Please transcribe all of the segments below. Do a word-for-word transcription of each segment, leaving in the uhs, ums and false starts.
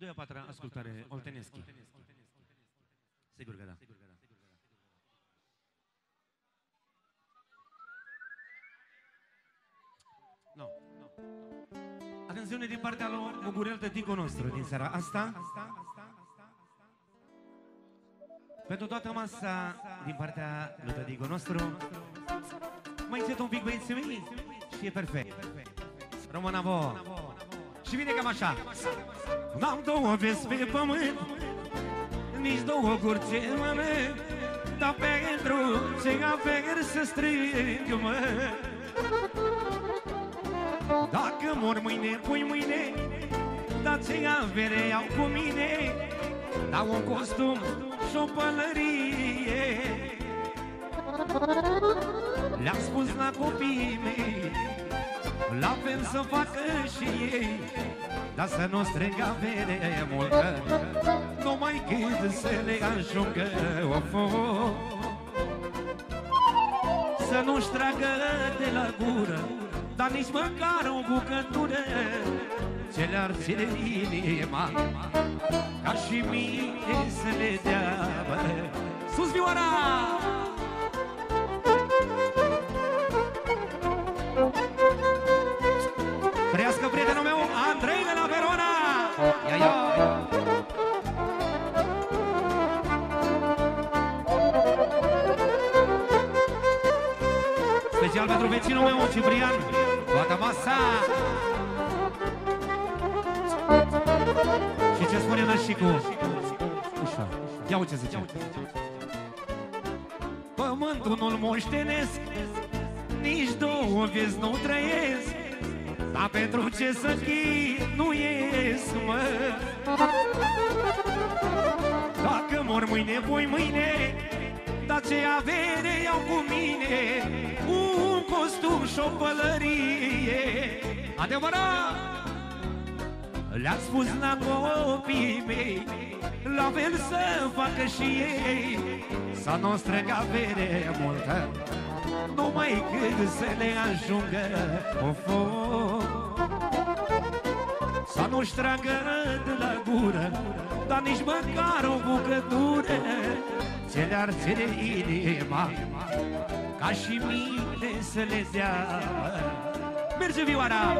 Doi a patra ascultare, Olteneschi. Sigur că da. No. Atențiune din partea lui Mugurel, tăticul nostru, din seara asta. Pentru toată masa, din partea lui tăticul nostru. Mai încet un pic, băieții mei, și e perfect. Rămână vouă. Și vine cam așa. N-am două vieți pe pământ, nici două guri ce mănânc, dar pentru ce averi să strâng, mă. Dacă mor mâine, pui mâine, dar ce avere iau cu mine, dau un costum și o pălărie. Le-am spus la copiii mei, la fel să facă și ei, dar să nu strâng avere multă, numai cât să le ajungă o foc. Să nu-și tragă de la gură, dar nici măcar o bucătură, ce le-ar ține inima, ca și mine să le dea, bă. Sus vioara! Trăiască prietenul meu, Andrei de la Verona! Ia, ia! Special pentru vecinul meu, Ciprian, toată masa! Și ce spune Nășicu? Ușa, ia uite ce zice. Pământul nu-l moștenesc, nici două vieți nu trăiesc, dar pentru ce să chinuiesc, mă? Dacă mor mâine, voi mâine, dar ce avere iau cu mine, un costum și o pălărie. Adevărat! Le-am spus la copiii mei, la fel să facă și ei, să nu strâng avere multă, numai cât să le ajungă o foc. Să nu-și tragă de la gură, dar nici măcar o bucătură, ce le-ar ține inima, ca și mine să le dea. Merge vioara!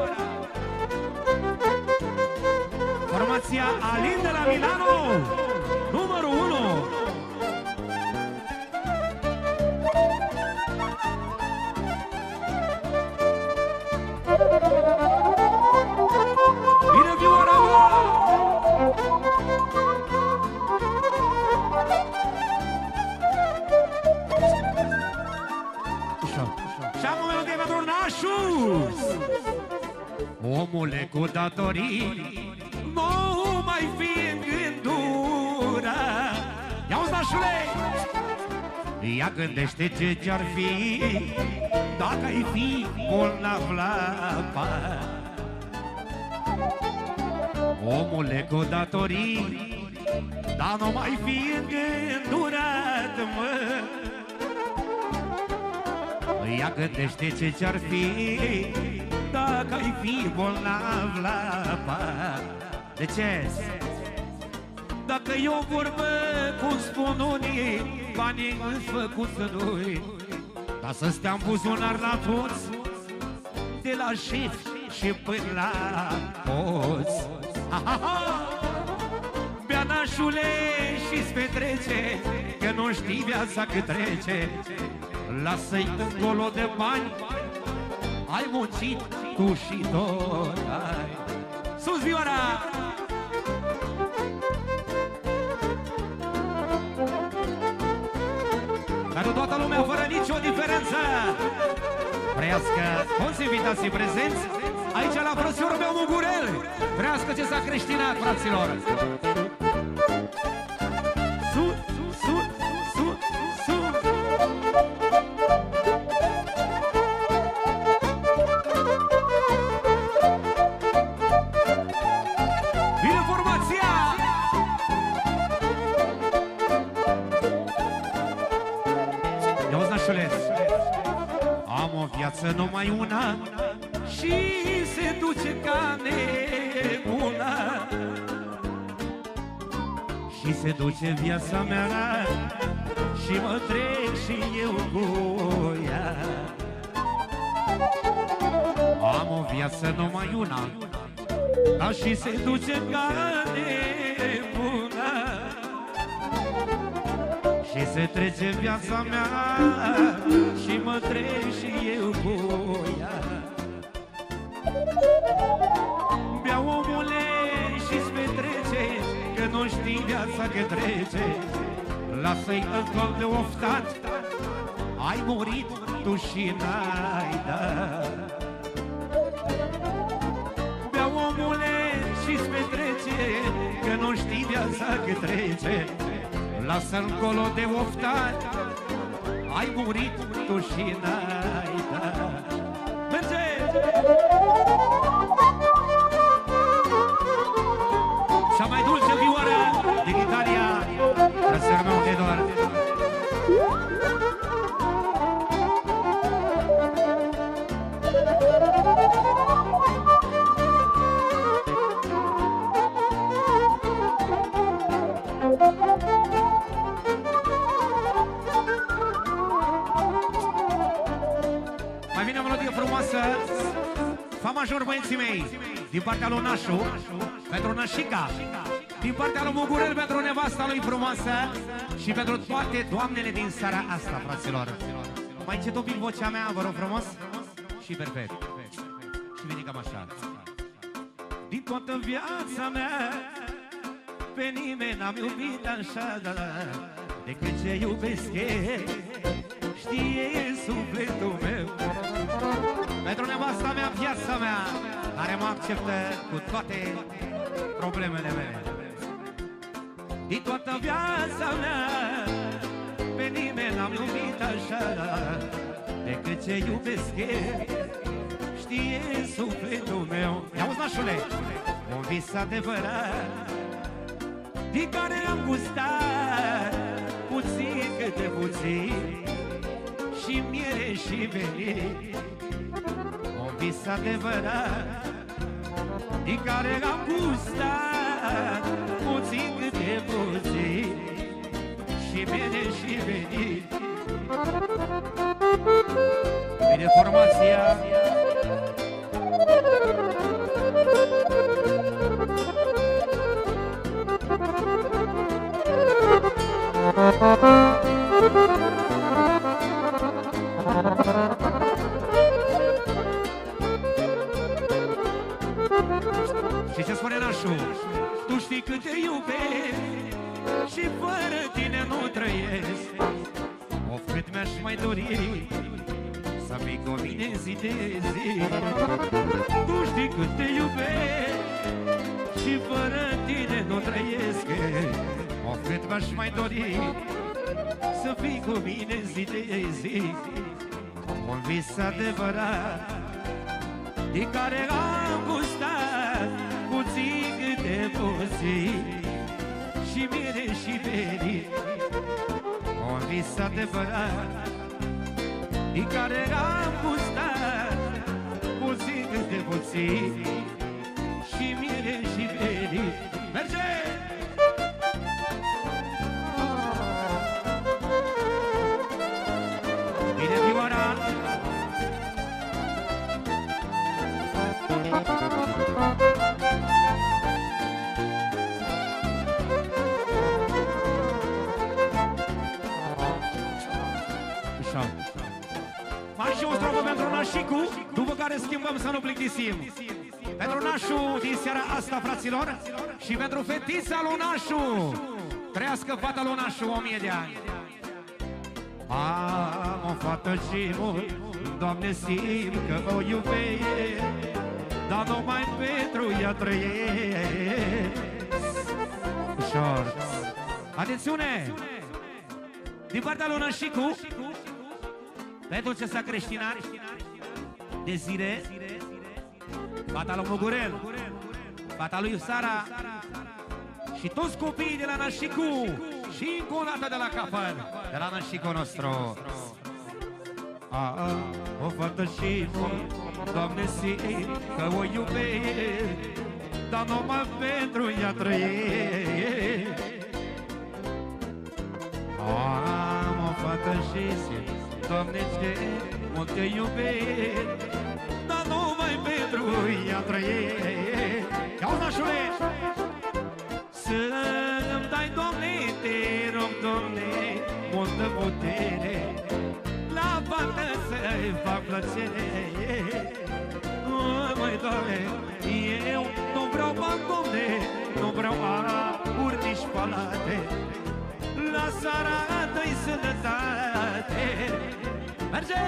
Formația Alin de la Milano, numărul unu. Vine vioara! Și-am un de pentru nașus. Omule cu datorii, nu mai fi în gândură. Ia-uzi, nașule! Ia gândește ce ce-ar fi dacă ai fi bolnav la pat. Omule cu datorii, dar nu mai fi îngândurat, mă. Ia gândește ce ce-ar fi dacă ai fi bolnav la pat. De ce? Dacă e o vorbă, cum spun unii, banii îți făcut să nu-i, dar să stea în buzunar la toți, de la șef și până la poți. Bea, nașule, și-ți petrece, că nu știi viața cât trece. Lasă-i încolo de bani, ai muncit tu și tot. Ai. Sus vioara! Pentru toată lumea, fără nicio diferență. Trăiască toți invitații prezenți aici la frățiorul meu Mugurel. Trăiască ce s-a creștinat, fraților. Sus, sus, sus, sus. Vine formația! Ia-uzi, nașule, am o viață numai una și se duce ca nebuna. Și se duce viața mea și mă trec și eu cu ea. Am o viață numai una, dar și se duce ca nebuna. Și se trece viața mea și mă trec și eu cu ea. Beau omule și-ți petrece, că nu știi viața că trece. Lasă-i alcool de oftat, ai murit tu și n-ai dat. Beau omule și-ți petrece, că nu știi viața că trece. Lasă-l încolo de oftat, ai murit tu și n-ai dat. Merge! Cea mai dulce vioară din Italia, frățăr meu Eduard. Mai vine o melodie frumoasă, fa major, băieții mei, din partea lui Nașu, pentru Nășica, din partea lui Mugurel, pentru nevasta lui frumoasă și pentru toate doamnele din seara asta, fraților. Mai încet un pic vocea mea, vă rog frumos, și perfect. Și vine cam așa. Din toată viața mea, pe nimeni n-am iubit așa, da, da, decât ce iubesc eu, știe sufletul meu. Pentru nevasta mea, viața mea, care mă acceptă cu toate problemele mele. Din toată viața mea, pe nimeni n-am iubit așa, decât ce iubesc eu, știe sufletul meu. I-auzi, Nașule? Un vis adevărat, din care am gustat puțin câte puțin, și miere și venit. Un vis adevărat, din care am gustat puțin câte puțin, și miere și venit. Vine formația. Și ce spune Nașu? Tu știi cât te iubesc și fără tine nu trăiesc. Of, cât mi-aș mai dori să fii cu mine zi de zi. Tu știi cât te iubesc și fără tine nu trăiesc. Of, cât mi-aș mai dori să fii cu mine zi de zi. Un vis adevărat, din care am gustat puțin câte puțin, și miere și venit. Un vis adevărat, din care am gustat puțin câte puțin, și miere și venit. Merge! Vine vioara. Mai și o strofă pentru Nașicu, după care schimbăm să nu plictisim. Pentru Nașu din seara asta, fraților, și pentru fetița lui Nașu. Trăiască fata lui Nașu o mie de ani. Am o fată și mult, Doamne, simt că o iubesc, dar numai pentru ea trăiesc. Ușor. Atențiune! Din partea lui Nașicu, pentru ce s-a creștinat, Desire, fata lui Mugurel, fata lui Sara și toți copiii de la Nașicu, și încă o dată de la capăt, de la Nașicu nostru. A, a, o fată și mult, Doamne, simt că o iubesc, dar numai pentru ea trăiesc. fată și semn, Doamne, ce mult te iubesc, dar numai pentru ea trăiesc. Ia-o, nașule! Să-mi dai, Doamne, te rog, Doamne, multă putere, la fată să-i fac plăcere. Măi, Doamne, eu nu vreau bani, Doamne, nu vreau aur, nici palate, la arată-i sănătate. Merge!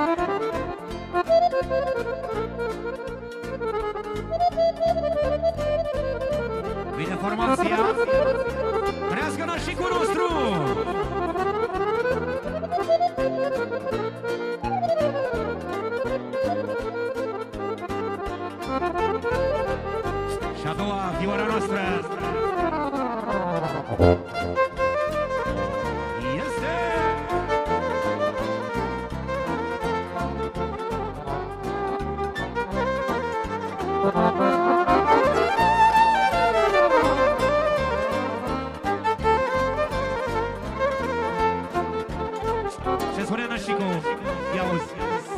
Vine formația, trească nașicul nostru! Și a doua vioara noastră este ce spune nașicu? Ia uzi.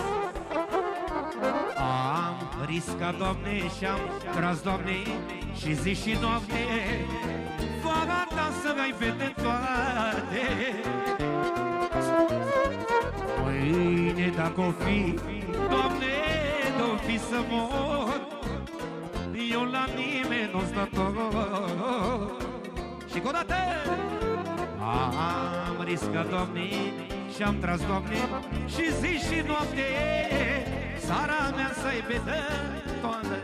Am riscat, Doamne, și-am tras, Doamne, și zi și noapte, fata ta să ai fete toate. Mâine dacă-o fi, Doamne, d-o fi să mor, eu la nimeni nu-s dator. Și cu o dată am riscat, Doamne, și-am tras, Doamne, și zi și noapte, țara mea să-i vedă toate.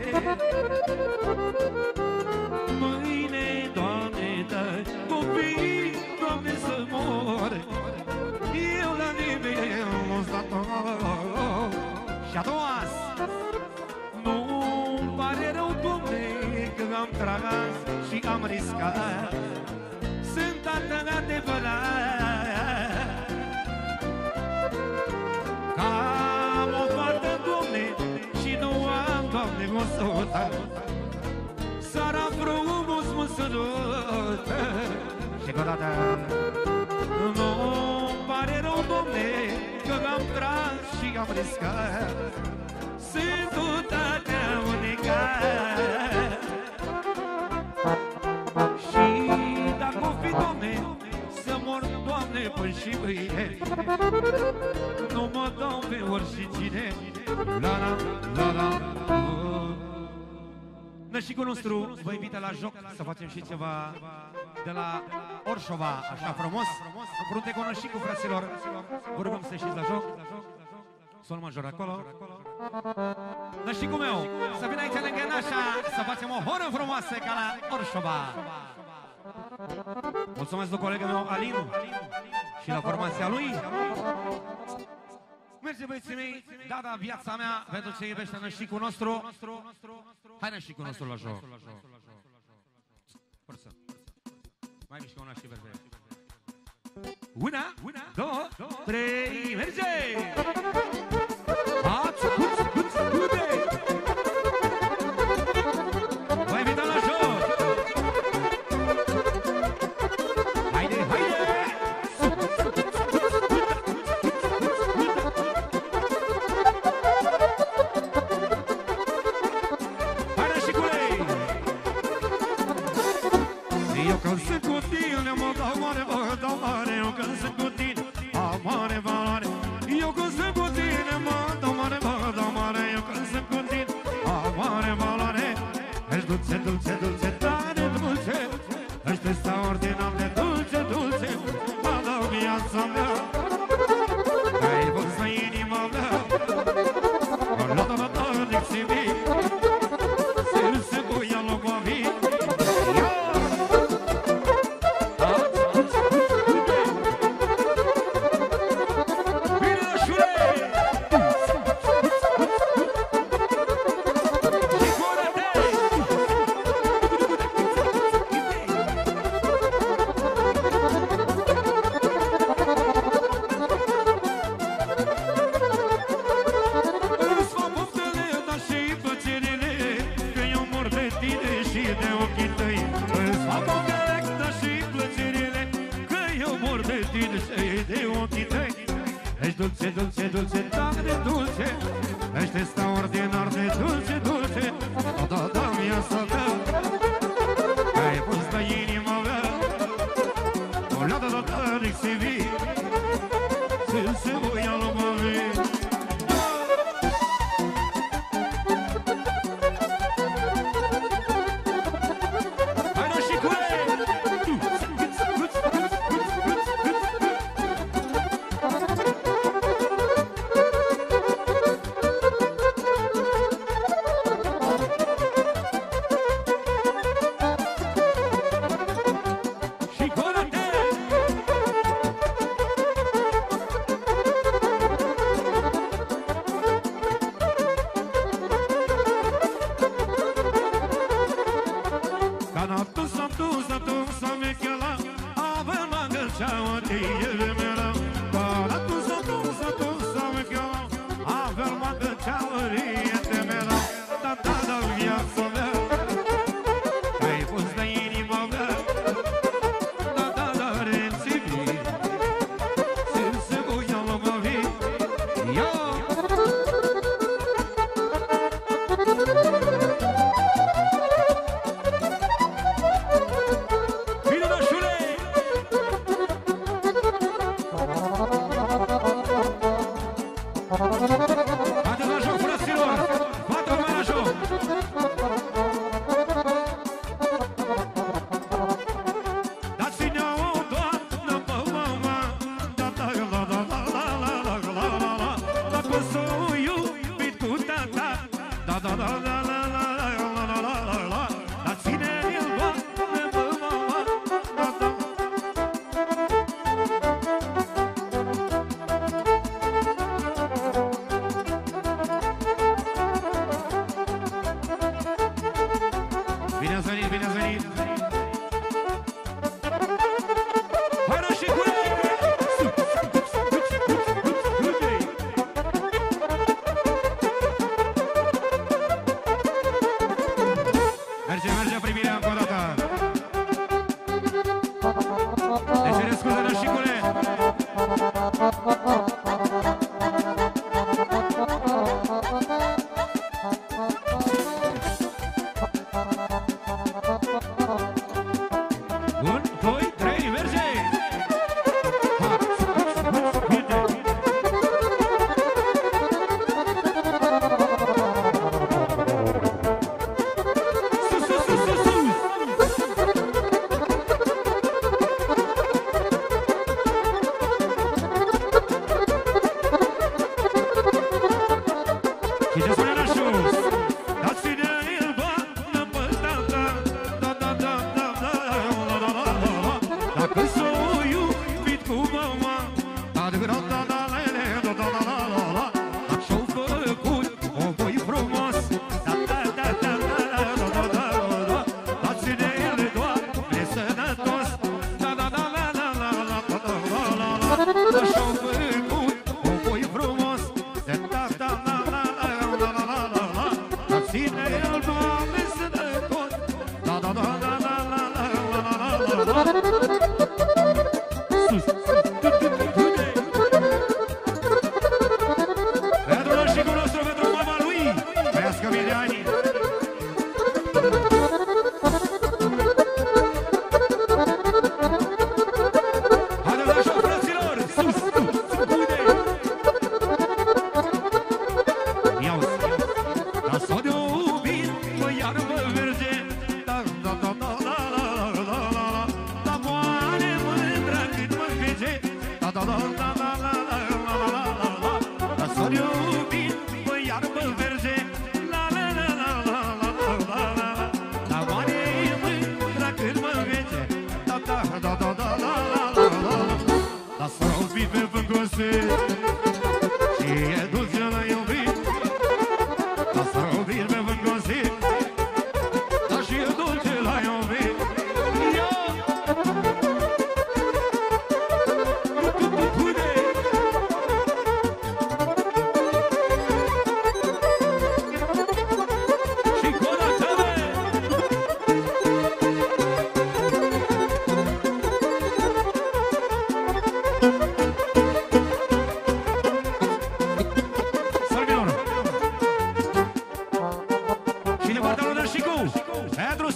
Mâine, Doamne, dă copii, Doamne, să mor, eu la nimeni nu-s dator. Și a doua, nu-mi pare rău, Doamne, că am tras și am riscat, sunt atât adevărat, că am o fată, Doamne, și nu am, Doamne, o sotă, țara frumos mă sărută. Și că dată nu-mi pare rău, Doamne, că am tras și am riscat, sunt toată unecat. Și dacă o fi, Doamne, să mor, Doamne, până și mâine, nu mă dau pe oricine. La la la la la. Nășicul nostru vă invită la joc, să facem și ceva de la Orșova, așa frumos, în frunte cu Nășicul, fraților. Vă rugăm să ieșiți la joc. Sol major acolo. Nășicul meu, să vină aici lângă Nașa, să facem o horă frumoasă ca la Orșova. Mulțumesc lui colegul meu Alin și la formația lui. Merge, băieții mei, da, da, viața mea, pentru ce iubește Nășicul nostru. Hai, Nășicul nostru la joc. Forță. Mai mișcă una și verde. Una, două, trei, merge! Ați, uți, uți, uite! Vă invităm la joc! Haide, haide! Haide, șicule! Eu când sunt cu tine, mă dau mare, mă dau mare. Eu când sunt cu tine, am mare valoare. Eu când sunt cu tine, mă dau mare, mă dau mare. Eu când sunt cu tine, am mare valoare. Ești dulce, dulce, dulce, tare dulce. Ești extraordinar de dulce, dulce. Mă dau viața mea, ai văzut inima mea. La la la la, dixi mei, se cu ea locua vii. De dulce, dulce, dulce, tare de dulce. Ești extraordinar de dulce, dulce. Da, da, da, viața ta. Ai pus pe inima mea o leadă de tare să vii. Se voi alma mea.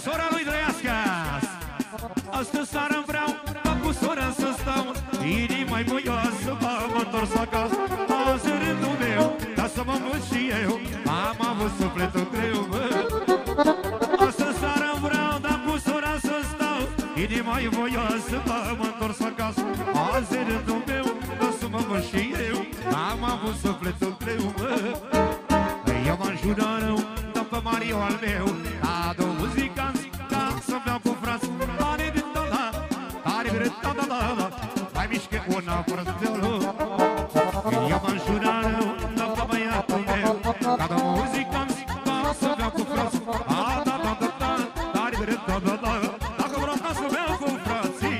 sora lui trăiască. Astă seară vreau ca cu sora să stau, inima-i voioasă, m-am întors acasă. Azi rândul meu, ca să mă mut și eu, am avut sufletul greu, bă. Astă seară vreau ca cu sora să stau, inima-i voioasă, m-am întors acasă. Azi rândul meu, ca să mă mut și eu, am avut sufletul greu, bă. Eu m-am jurat rău, dă pe Mario al meu, la două muzicanți, ca să beau cu frați. Tare de da da, tare de da da da da, mai mișcă una fără de olu. Eu m-am jurat rău, dă pe băiatul meu, ca două muzicanți, ca să beau cu frați. A da da da da, tare de da da da, dacă vreau ca să beau cu frații.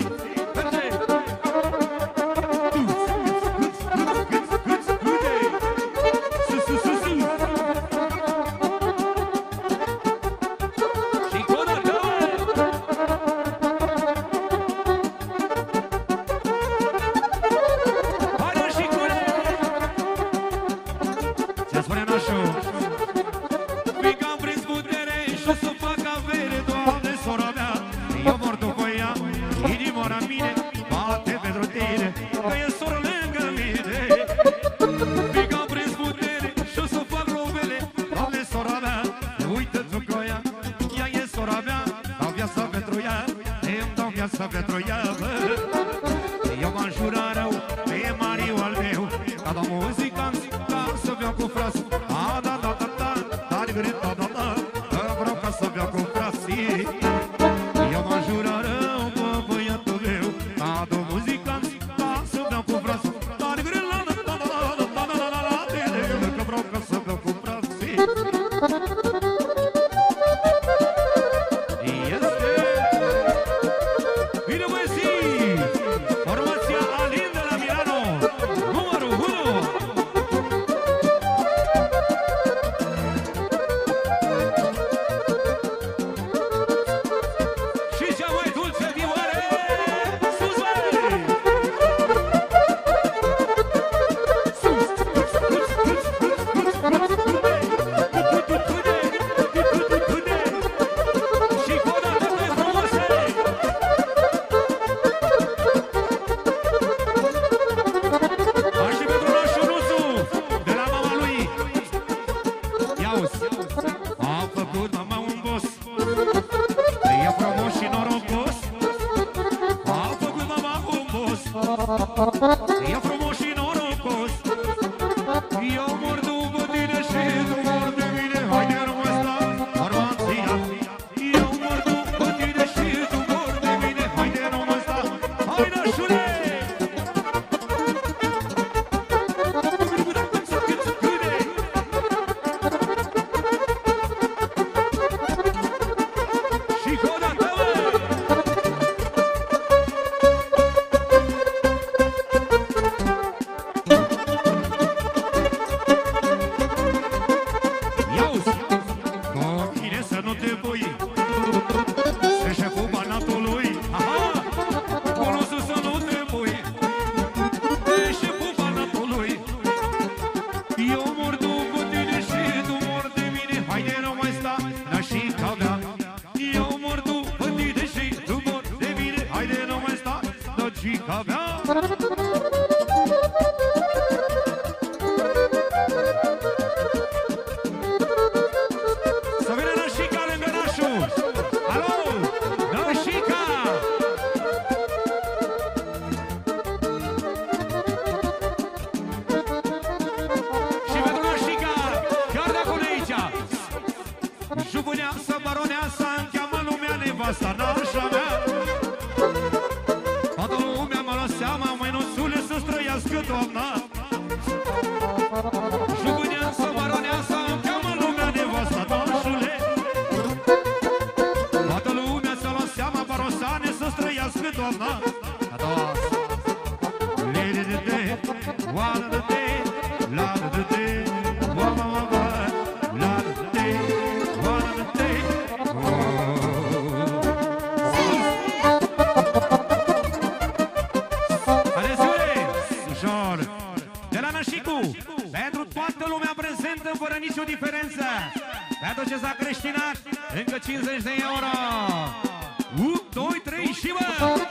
Pentru toată lumea prezentă, fără nicio diferență. Pentru ce s-a creștinat, Încă cincizeci de euro. unu, doi, trei și bă!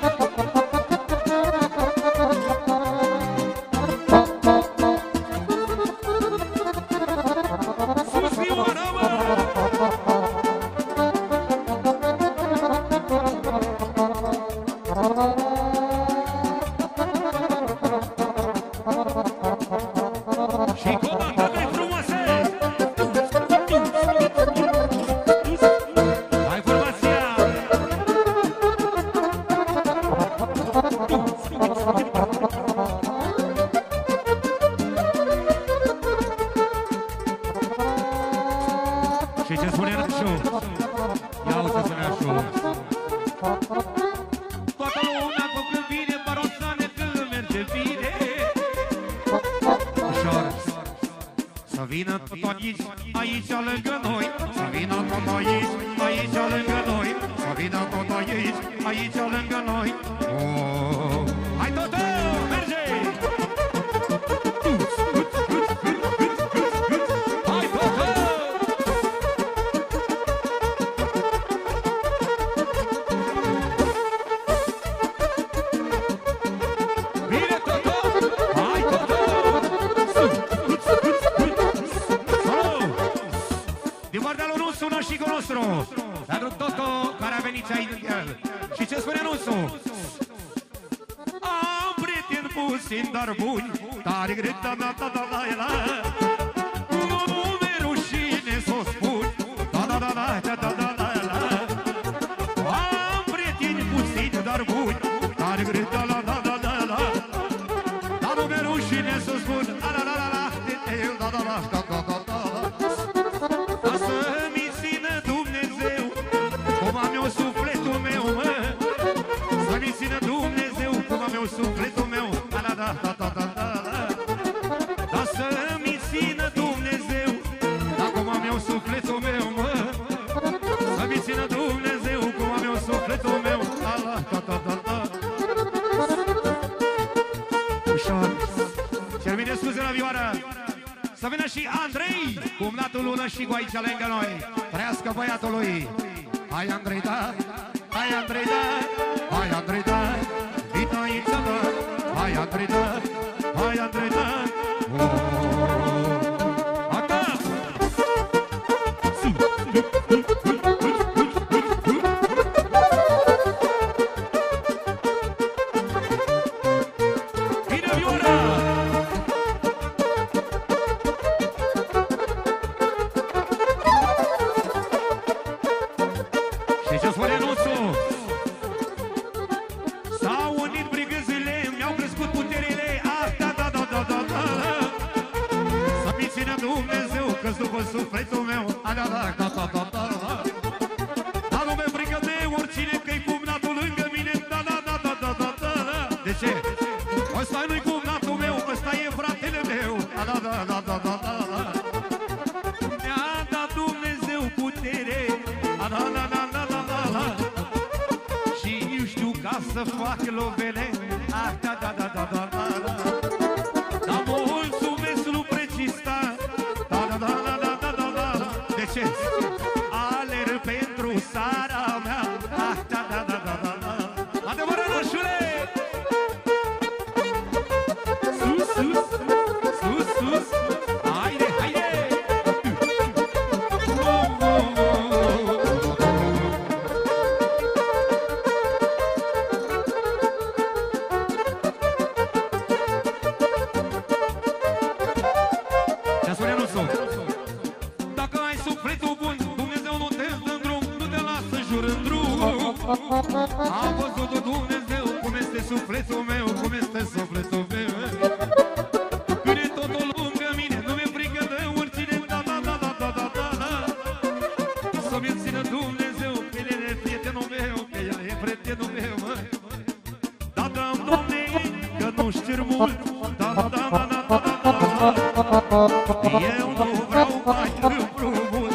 Eu nu vreau mai împrumut.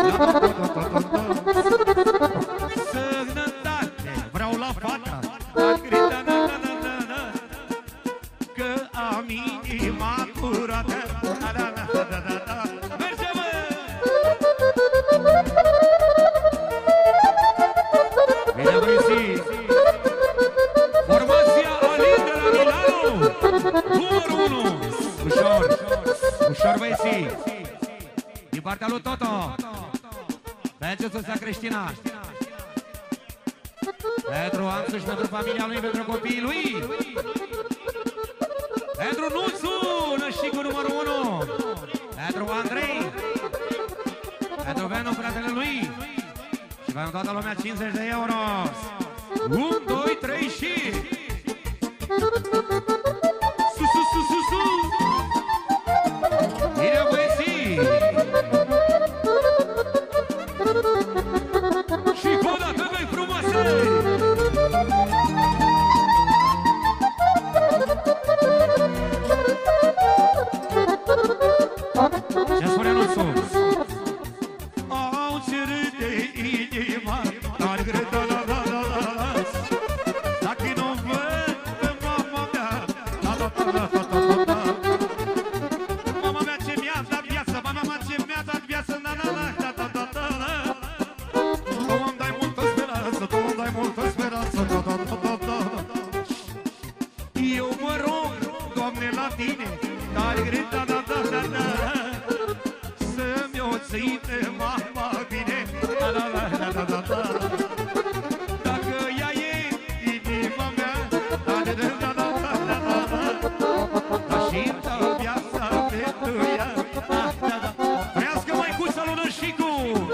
Sănătate, vreau la fata că am inima curată. Merge, mă! Bine, băieții! Formația Alin de la Milano! Numărul unu! Ușor! Ușor, băieții! Din partea lui Toto! Pentru soția Creștina! Pentru Anțu și pentru familia lui, pentru copiii lui! Pentru Nuțu, nășicul numărul unu! Pentru Andrei! Pentru Venu, fratele lui! Și pentru toată lumea cincizeci de euro! unu, doi, trei și... Sus, sus, sus, sus, sus! Bine, băieții! Și o dată mai frumoasă! Ce spune Nuțu? Au cerut de inima, dar greta la la la la la. Dacă nu văd pe mama mea, la la la la la la la. Mama mea ce mi-a dat viață, mama mea ce mi-a dat viață, la la la la la la la la. Tu îmi dai multă speranță, tu îmi dai multă speranță, la la la la la la. Eu mă rog, Doamne, la tine, dar greta la la la la la. Să-mi o ține mama bine, la la la la la la la. Dacă ea e inima mea, la la la la la la la la. Dar și-mi dau viața pentru ea, la la la. Vrească măicuța lui Nășicu!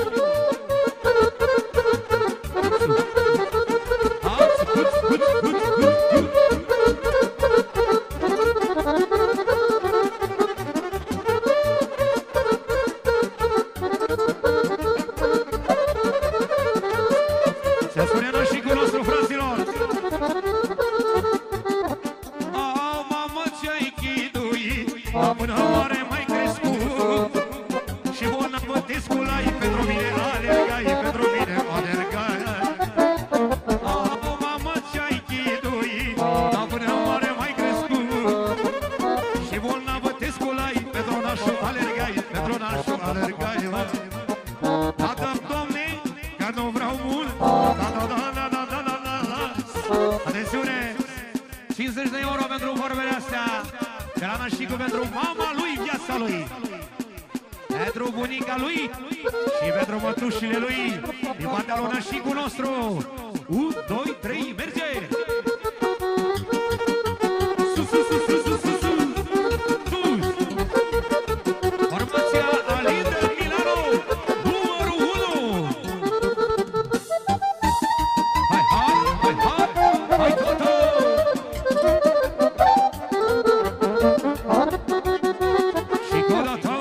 Se spune Nășicul nostru, fraților! Au, mamă, ce-ai chiduit, la mână mare mai crescut. Și bona bătescul ai pentru mine, alergai, pentru mine, alergai. Au, mamă, ce-ai chiduit, la mână mare mai crescut. Și bona bătescul ai pentru nașul, alergai, pentru nașul, alergai. Tată, Doamne, că nu vreau mult. Atențiune! cincizeci de euro pentru vorbele astea de la Nășicu, pentru mama lui, viața lui, pentru bunica lui și pentru mătușile lui, din partea lui Nășicu nostru. unu, doi, trei, merge! Sus, sus, sus, sus, sus, sus, sus! Formația Alin de Milano, numărul unu! Hai, hai, hai, hai, hai, Toto! Și cola ta!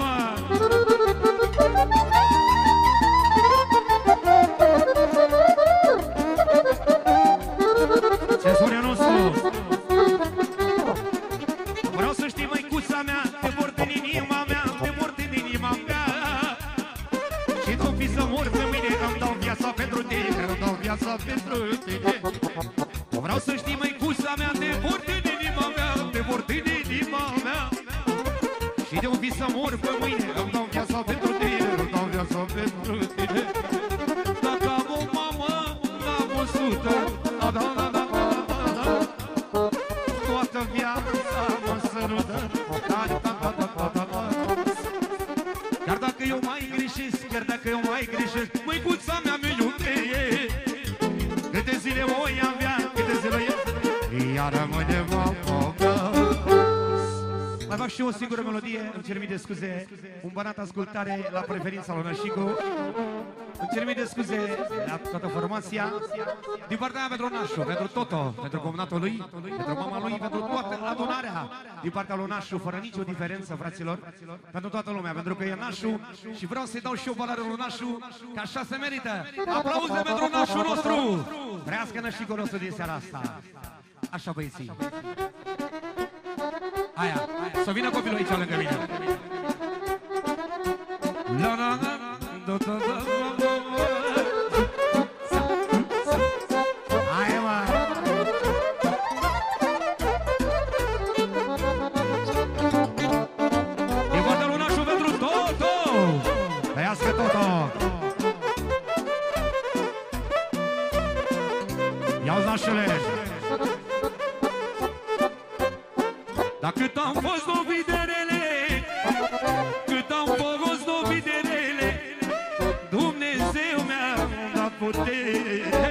Ce spune nostru? Vreau să știi, măicuța mea, te port în inima mea, te port în inima mea. Și tu fi să mor pe mine, îmi dau viața pentru tine, îmi dau viața pentru tine. Vreau să știi, măicuța mea, te port în inima mea, te port în inima mea. Și de-o fi să mor pe mâine, îmi dau viața pentru tine, îmi dau viața pentru tine. Dacă am o mamă, n-am o sută, da, da, da, da, da, da. Toată viața mă sărută, da, da, da, da, da, da, da. Chiar dacă eu mai greșesc, chiar dacă eu mai greșesc, măicuța mea mi iubeie. Câte zile voi avea, câte zile e, iar rămâne mama mea. Mai fac și eu o singură melodie, îmi cer mii de scuze, un banat ascultare la preferința lui Nășicu. Îmi cer mii de scuze la toată formația. Din partea mea pentru Nașu, pentru Toto, pentru comnatul lui, pentru mama lui, pentru toată adunarea. Din partea lui Nașu, fără nicio diferență, fraților, pentru toată lumea, pentru că e Nașu. Și vreau să-i dau și eu valoare lui Nașu, că așa se merită. Aplauze pentru Nașu nostru! Trească Nășicul nostru din seara asta. Așa, băieții. Aia, să vină copilul aici lângă mine. La la la la la la. Hai, mă. E vorba lui Nașu pentru Toto. Tăiască Toto. Ia-uzi nașule. Dar cât am fost dobit de rele, cât am fost dobit de rele, Dumnezeu mi-a dat putere.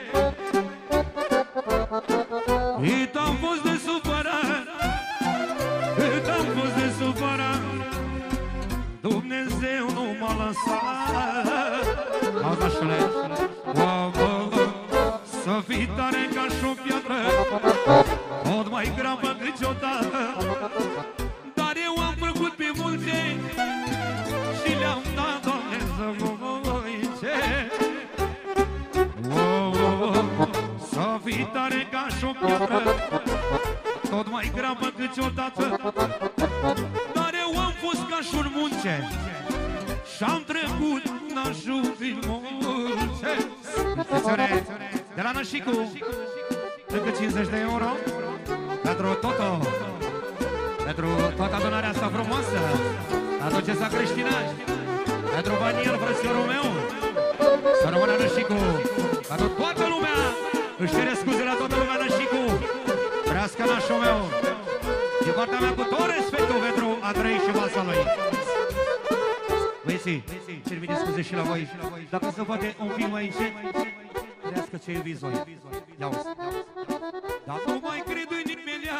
Cât am fost de supărat, cât am fost de supărat, Dumnezeu nu m-a lăsat. Auzi nașule. Wow, wow, wow. Să fii tare ca și o piatră, tot mai gravă niciodată. Dar eu am făcut pe multe și le-am dat, Doamne, să voice. Wow, wow, wow. Să fii tare ca și o piatră, tot mai gravă niciodată. Dar eu am fost ca și un munce și-am trecut nașul din mulțe. De la Nășicu, încă cincizeci de euro pentru Toto, pentru toată adunarea asta frumoasă, aduceți-a creștină, pentru Baniel, frățiorul meu, să rămână Nășicu, pentru toată lumea, își cere scuze la toată lumea Nășicu, trească nașul meu, din partea mea cu tot respectul pentru Andrei și masa lui. Băieții, cer mine scuze și la voi, dacă se poate un pic mai încet, trească ce iubiți voi. Ia-uzi. Dar nu mai cred în nimenea,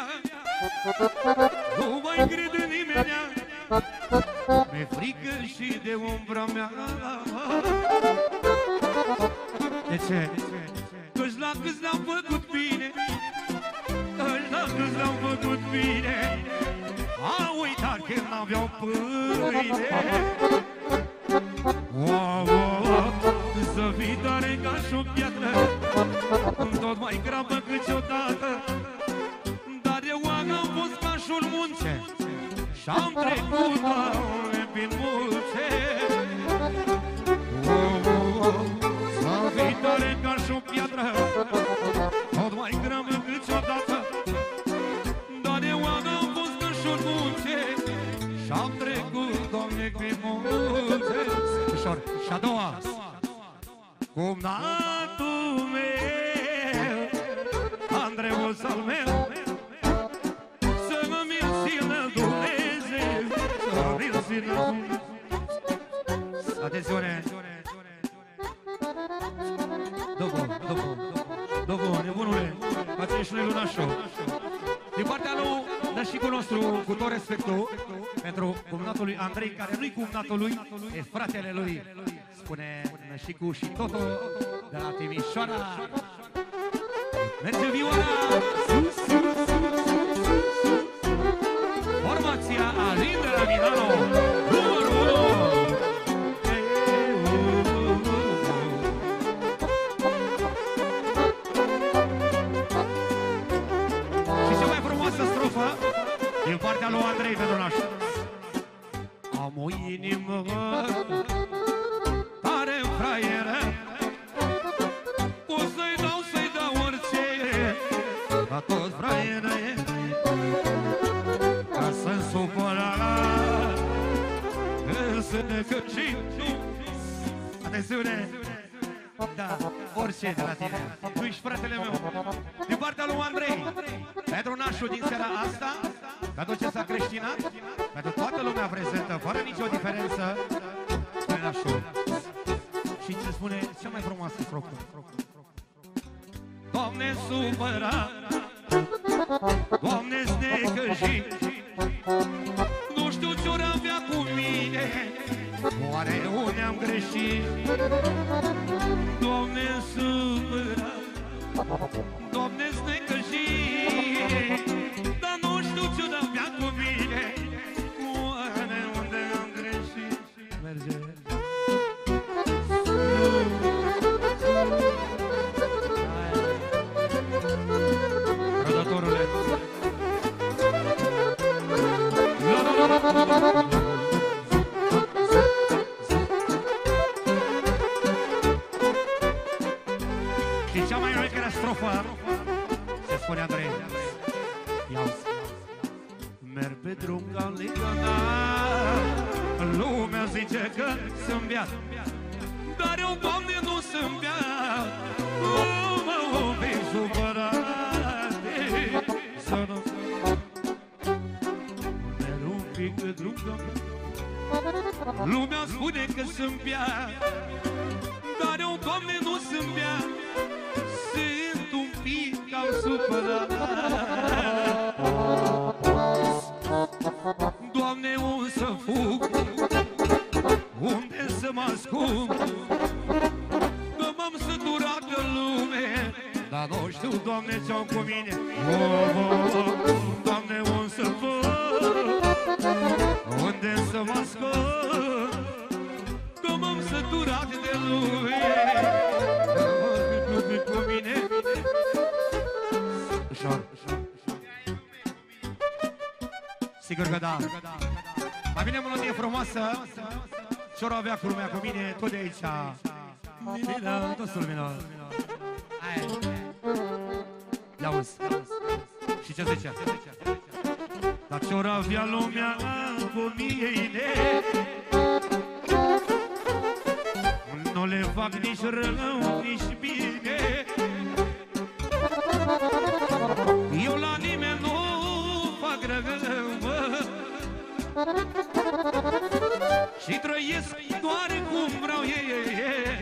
nu mai cred în nimenea, mi-e frică și de umbra mea. De ce? Căci la câți le-am făcut bine, căci la câți le-am făcut bine, a uitat că n-aveau pâine. Wow, wow, să fii tare ca și o piatră, tot mai gravă câteodată. Dar eu am fost ca și un munce și-am trecut prin mulțe. Wow, wow, să fii tare ca și o piatră, tot mai gravă câteodată. Dar eu am fost ca și un munce și-am trecut, Doamne, prin mulțe. Ușor, și a doua. Cumnatul meu, Andreul al meu, să mă mințină Dumnezeu, să mă mințină. Atențiune! Dobu, dobu, dobu, nebunule, patrișului lunașul. Din partea lui Nășicul nostru, cu tot respectul pentru cumnatul lui Andrei, care nu-i cumnatul lui, e fratele lui, spune Nășicul și totul de la Timișoara. Merge vioara sus, sus, sus, sus, sus. Formația Alin de la Milano, numărul unu. Și cea mai frumoasă strofă din partea lui Andrei Vedonaș. Am o inimă tare fraieră, o să-i dau, să-i dau orice, la tot fraieră e, ca să-mi supăra, însă că și tu. Atențiune! Da, orice de la tine, tu ești fratele meu. Din partea lui Andrei, pentru nașul din seara asta, pentru ce s-a creștinat, pentru toată lumea prezentă, fără nicio diferență, spune nașul. Și ce spune cea mai frumoasă strofă. Doamne supărat, Doamne snecăjit, nu știu ce-or avea cu mine, oare unde am greșit? Doamne supărat, Doamne snecăjit, dar nu știu ce-or avea cu mine, oare unde am greșit? Merge. Rădătorule. Și cea mai răică strofă se spune Andrei. Ia-uzi. Merg pe drum ca licăna, lumea zice că sunt beat, dar eu, Doamne, nu sunt beat. Oh, mă, oh, Lumea spune că sunt bea, dar eu, Doamne, nu sunt bea. Sunt un pic cam supărat. Doamne, unde să fug? Unde să mă ascund? Că m-am săturat de lume, dar nu știu, Doamne, ce-o cu mine. Oh, oh, oh. Doamne, unde să fug? Unde să mă ascund? Că m-am săturat de lume, că cu mine. Ușor, ușor. Sigur că da. Mai bine melodie frumoasă. Și-o avea cu lumea cu mine, tot de aici. Totul minor. Ia-uzi. Și ce zice? Dar ce-or avea lumea cu mine, nu le fac nici rău, nici bine. Eu la nimeni nu fac rău, mă, și trăiesc doar cum vreau ei.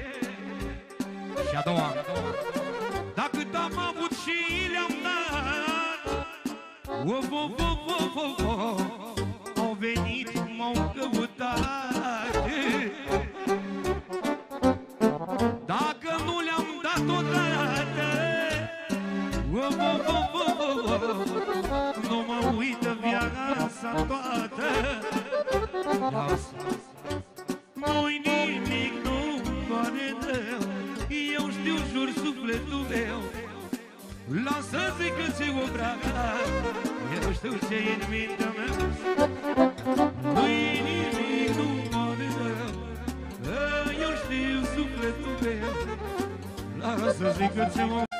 Și a doua, dacă am avut și le-am dat, of, of, of, of, of, au venit, m-au căutat. Dacă nu le-am dat odată, of, of, of, of, of, nu mă uită viața toată. Nu-i nimic, nu-mi doare rău, eu știu, jur sufletul meu. Lasă zic că ți-o vrea, eu știu ce-i în mintea mea. Nu-i nimic, nu-mi doare rău, eu știu sufletul meu. Lasă zic că ți-o vrea.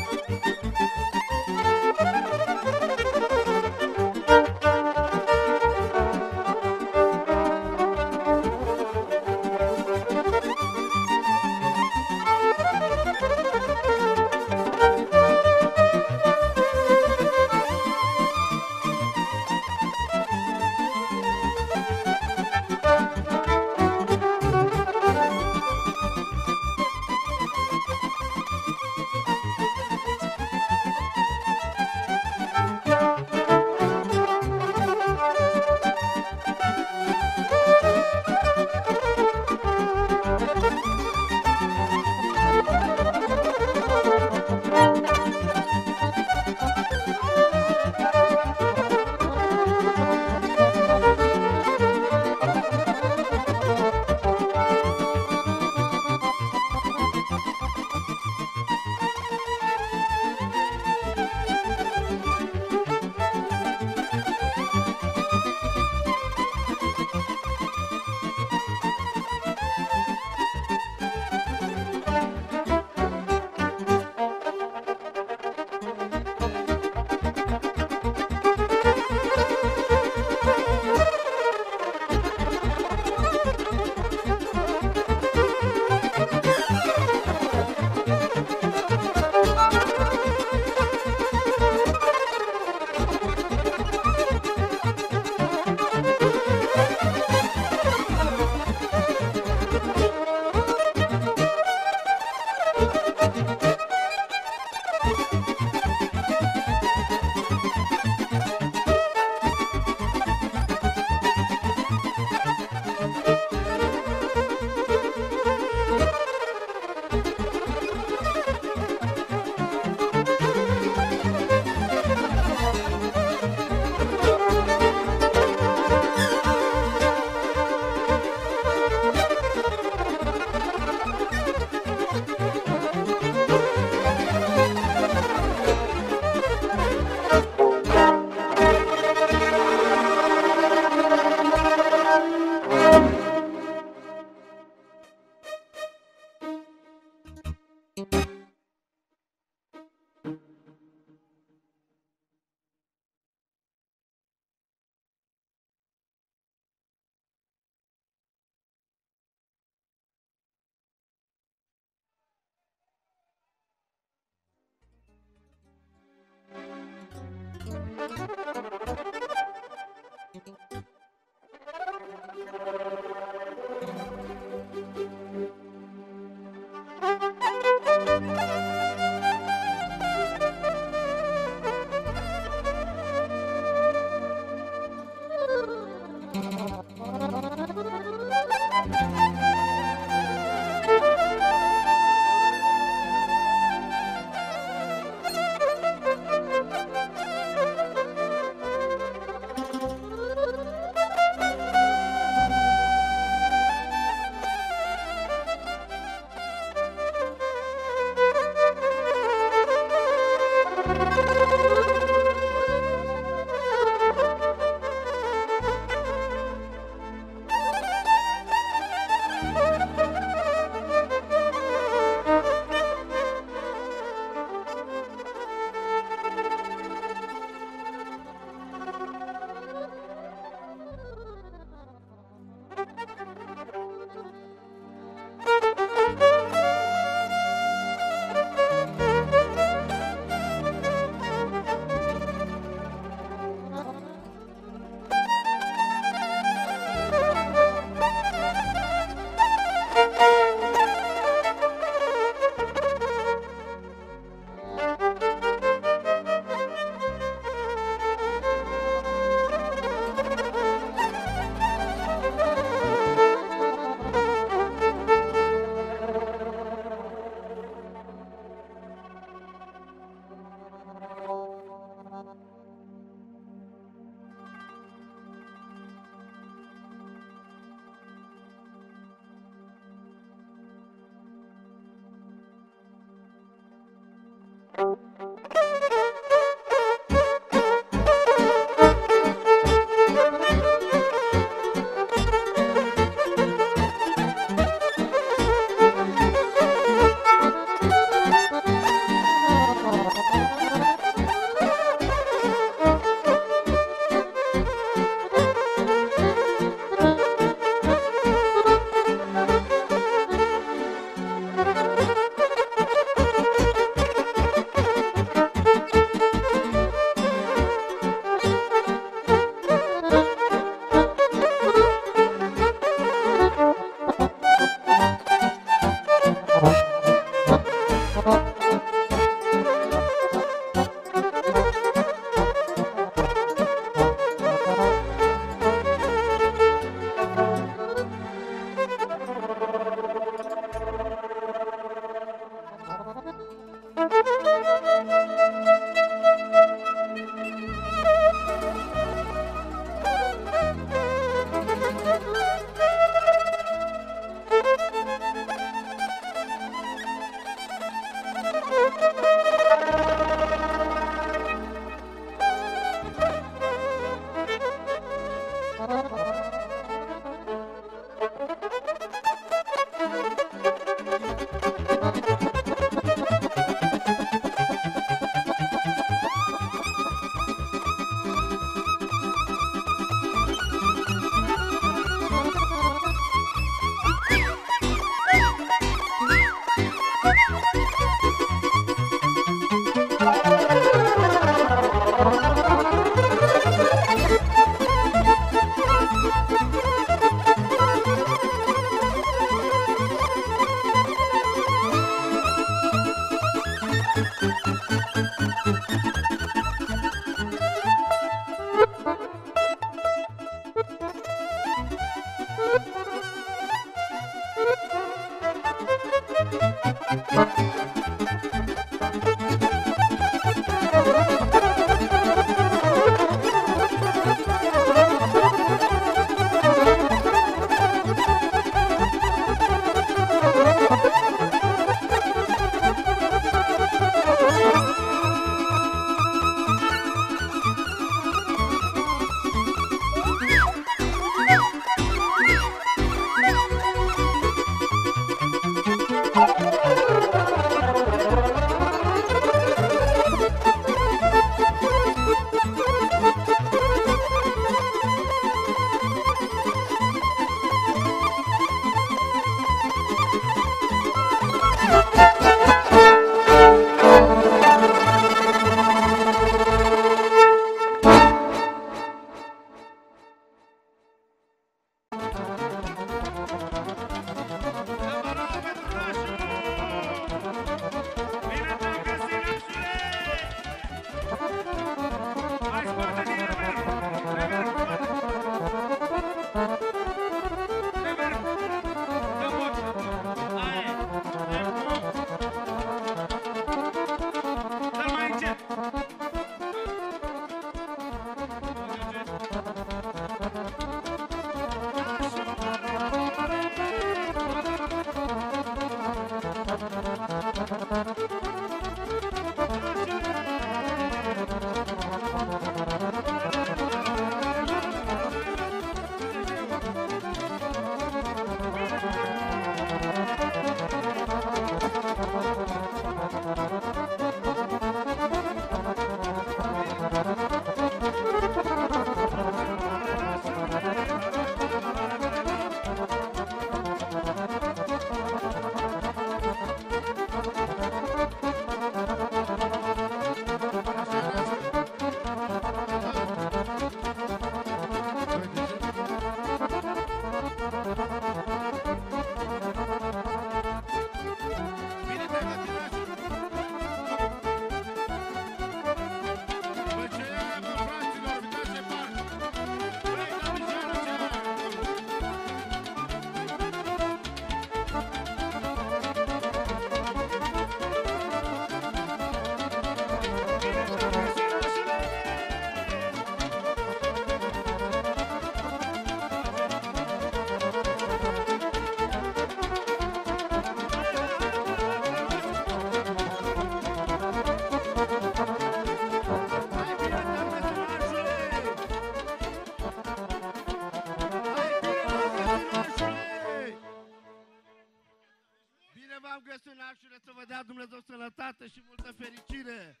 Nașule, să vă dea Dumnezeu sănătate și multă fericire!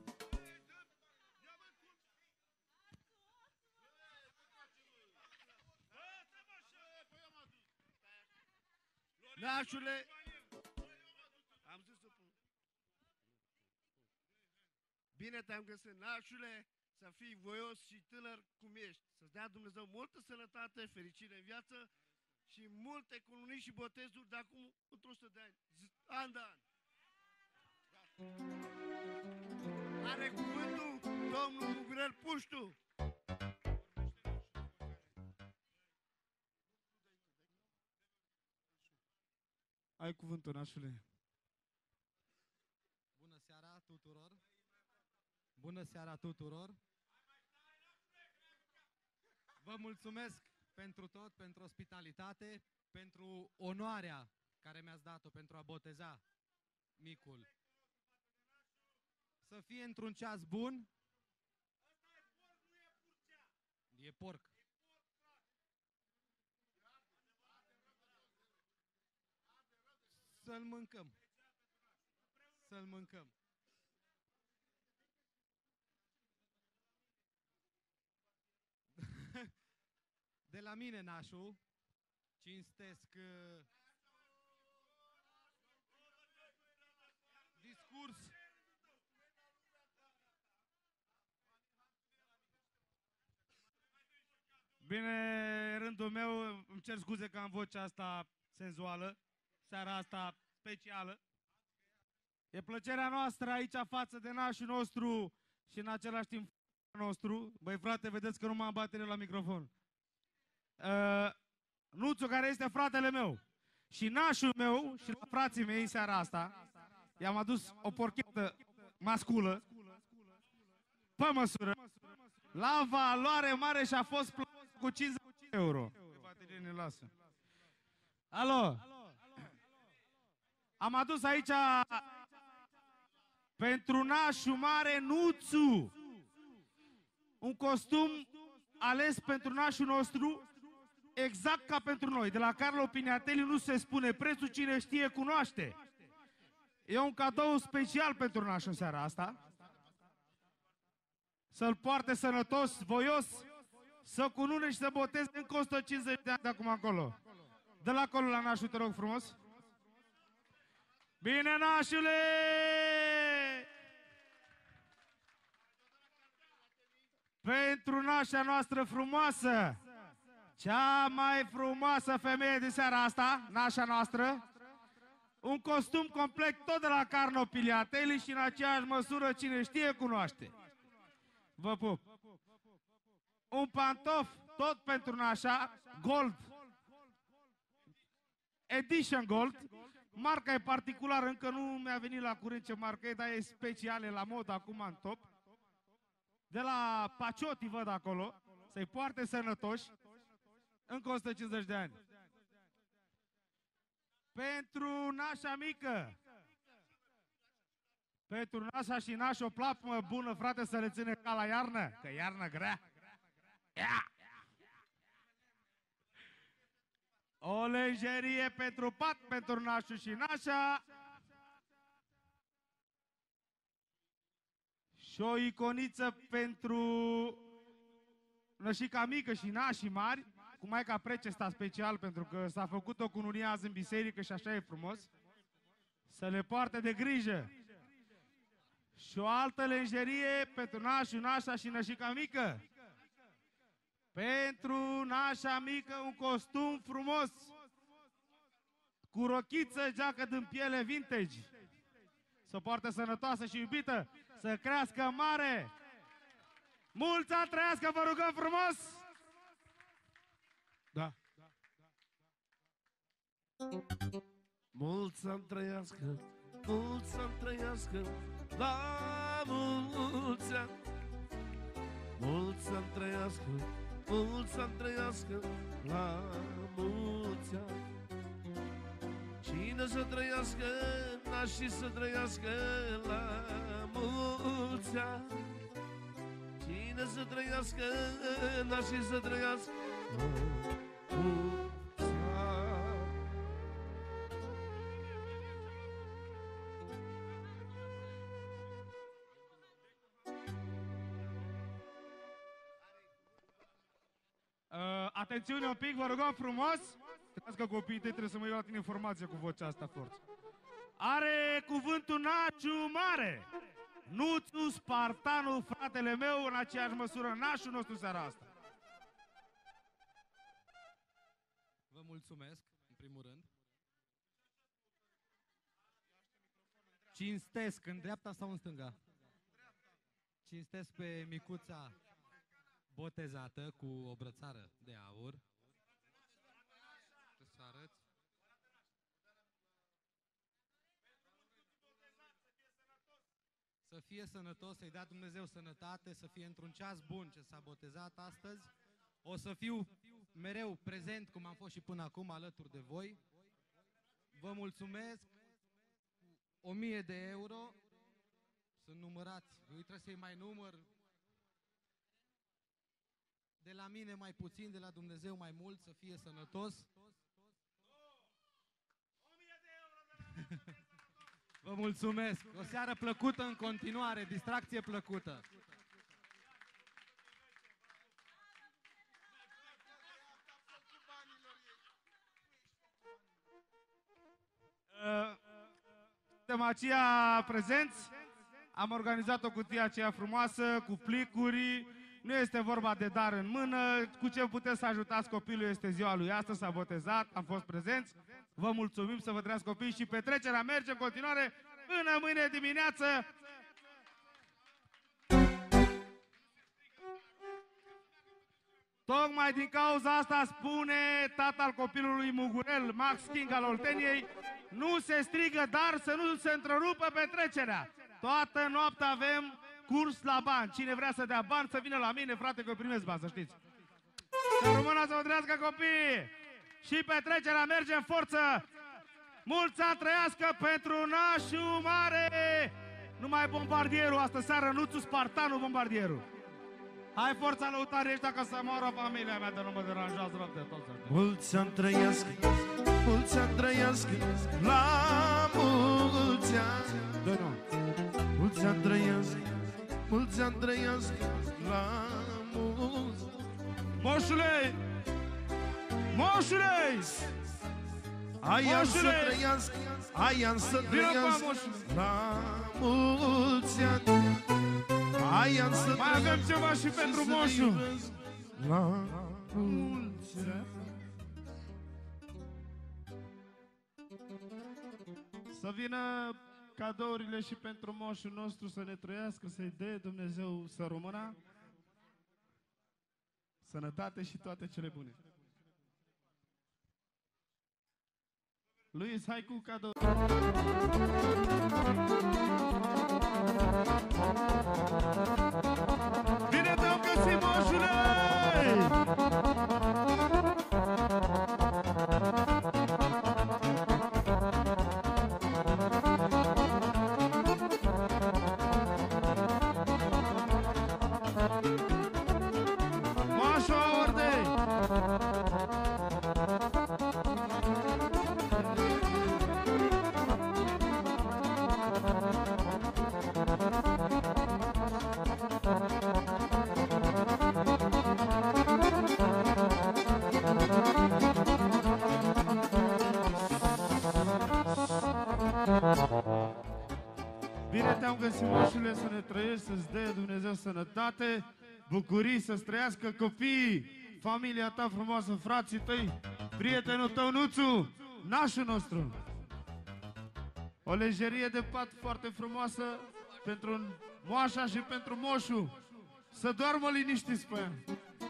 Nașule, am zis să pun. Bine te-am găsit, nașule, să fii voios și tânăr cum ești. Să-ți dea Dumnezeu multă sănătate, fericire în viață și multe cununii și botezuri de acum într-o sută de ani. An de an. Are cuvântul domnul Mugrel Puștu. Ai cuvântul, nașule. Bună tuturor! Bună seara tuturor! Vă mulțumesc pentru tot, pentru ospitalitate, pentru onoarea care mi-ați dat-o pentru a boteza micul. Să fie într-un ceas bun. E porc. Să-l mâncăm. Să-l mâncăm. De la mine, nașul, cinstesc uh, discurs. Bine, rândul meu, îmi cer scuze că am vocea asta senzuală, seara asta specială. E plăcerea noastră aici față de nașul nostru și în același timp nostru. Băi frate, vedeți că nu m-am batere la microfon. Uh, Nuțu, care este fratele meu și nașul meu și la frații mei în seara asta, i-am adus o porchetă masculă pe măsură, la valoare mare și a fost plătită cu cincizeci de euro. Ne lasă. Alo? Am adus aici pentru nașul mare Nuțu un costum ales pentru nașul nostru exact ca pentru noi. De la Carlo Pignatelli nu se spune prețul, cine știe cunoaște. E un cadou special pentru nașul în seara asta. Să-l poarte sănătos, voios, să cunune și să boteze încă o sută cincizeci de ani de acum acolo. De la acolo la nașul, te rog frumos. Bine, nașule! Pentru nașa noastră frumoasă, cea mai frumoasă femeie din seara asta, nașa noastră, un costum complet tot de la Carlo Pignatelli și în aceeași măsură, cine știe, cunoaște. Vă pup! Un pantof, tot pentru nașa, gold, edition gold, marca e particulară, încă nu mi-a venit la curent ce marcă e, dar e special, e la mod acum în top. De la Paciotti văd acolo, să-i poarte sănătoși, încă o sută cincizeci de ani. Pentru nașa mică, pentru nașa și nașa o plapă bună, frate, să le ține ca la iarnă, că iarnă grea. Ia! O lenjerie pentru pat, pentru nașul și nașa. Și o iconiță pentru nășica mică și nașii mari, cu maica Precesta special, pentru că s-a făcut o cununie azi în biserică și așa e frumos. Să le poarte de grijă. Și o altă lenjerie pentru nașul, nașa și nășica mică. Pentru nașa mică un costum frumos, cu rochiță, geacă din piele vintage. Să poarte sănătoasă și iubită, să crească mare. Mulți ani trăiască, vă rugăm frumos! Da. Mulți ani trăiască, mulți ani trăiască, la mulți ani. Mulți ani trăiască, mulți ani trăiască, la mulți ani. Cine să trăiască, nașii să trăiască, la mulți ani. Cine să trăiască, nașii să trăiască, la mulți ani. Uh, atențiune un pic, vă rugăm frumos. Trească copiii tăi, trebuie să mă iau la tine informație cu vocea asta forță. Are cuvântul nașul mare, Nuțu Spartanu, fratele meu, în aceeași măsură nașul nostru seara asta. Vă mulțumesc, în primul rând. Cinstesc, în dreapta sau în stânga? Cinstesc pe micuța botezată cu o brățară de aur. Să arăți. să fie sănătos, să-i dea Dumnezeu sănătate, să fie într-un ceas bun ce s-a botezat astăzi. O să fiu mereu prezent, cum am fost și până acum, alături de voi. Vă mulțumesc. O mie de euro. Sunt numărați. Eu trebuie să-i mai număr. De la mine mai puțin, de la Dumnezeu mai mult, să fie sănătos. Vă mulțumesc. O seară plăcută în continuare, distracție plăcută. Suntem aceia prezenți. Am organizat o cutie aceea frumoasă, cu plicuri. Nu este vorba de dar în mână. Cu ce puteți să ajutați copilul este ziua lui. Astăzi s-a botezat, am fost prezenți. Vă mulțumim, să vă trăiască copiii și petrecerea merge în continuare până mâine dimineață. Tocmai din cauza asta spune tatăl copilului Mugurel, Max King al Olteniei, nu se strigă dar să nu se întrerupă petrecerea. Toată noaptea avem curs la bani. Cine vrea să dea bani să vină la mine, frate, că eu primesc bani, să știți. Să rămână, să vă trăiască copiii. Și petrecerea merge în forță. Mulți ani trăiască pentru nașul mare. Numai bombardierul, astă seară, Nuțu Spartanu bombardierul. Hai forța lăutarii ăștia ca să moară familia mea, de nu mă deranjează rău de toți. Mulți ani trăiască, mulți ani trăiască, la mulți ani. Mulți ani trăiască, mulți ani trăiască, la mulți. Moșule! Moșule! Ai an să trăiască, ai an să trăiască, la mulți ani. Ai an să mai avem ceva și pentru moșul. La mulți ani. Să vină cadourile și pentru moșul nostru, să ne trăiască, să-i dea Dumnezeu să rămână. Sănătate și toate cele bune. Luis, hai cu cadou. Bine te-am găsit, moșule! Moșo Ordei! Bine te-am găsit, moșule, să ne trăiești, să-ți dea Dumnezeu sănătate, bucurii, să-ți trăiască copiii, familia ta frumoasă, frații tăi, prietenul tău, Nuțu, nașul nostru. O lejerie de pat foarte frumoasă pentru moașa și pentru moșul. Să doarmă liniștiți pe ea.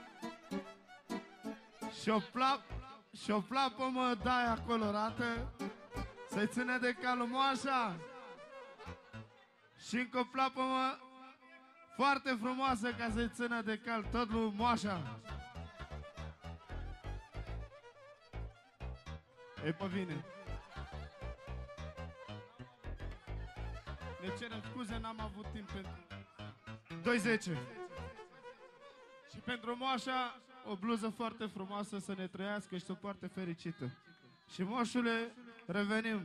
Și o, plap, și o plapă mă dai acolorată, să-i ține de calul moașa. Și încă o plapă mă foarte frumoasă ca să-i țină de cal tot lui moașa. E pe bine. Ne cerem scuze, n-am avut timp pentru doi zece. Și pentru moașa o bluză foarte frumoasă, să ne trăiască și să o poarte fericită. Și moșule, revenim.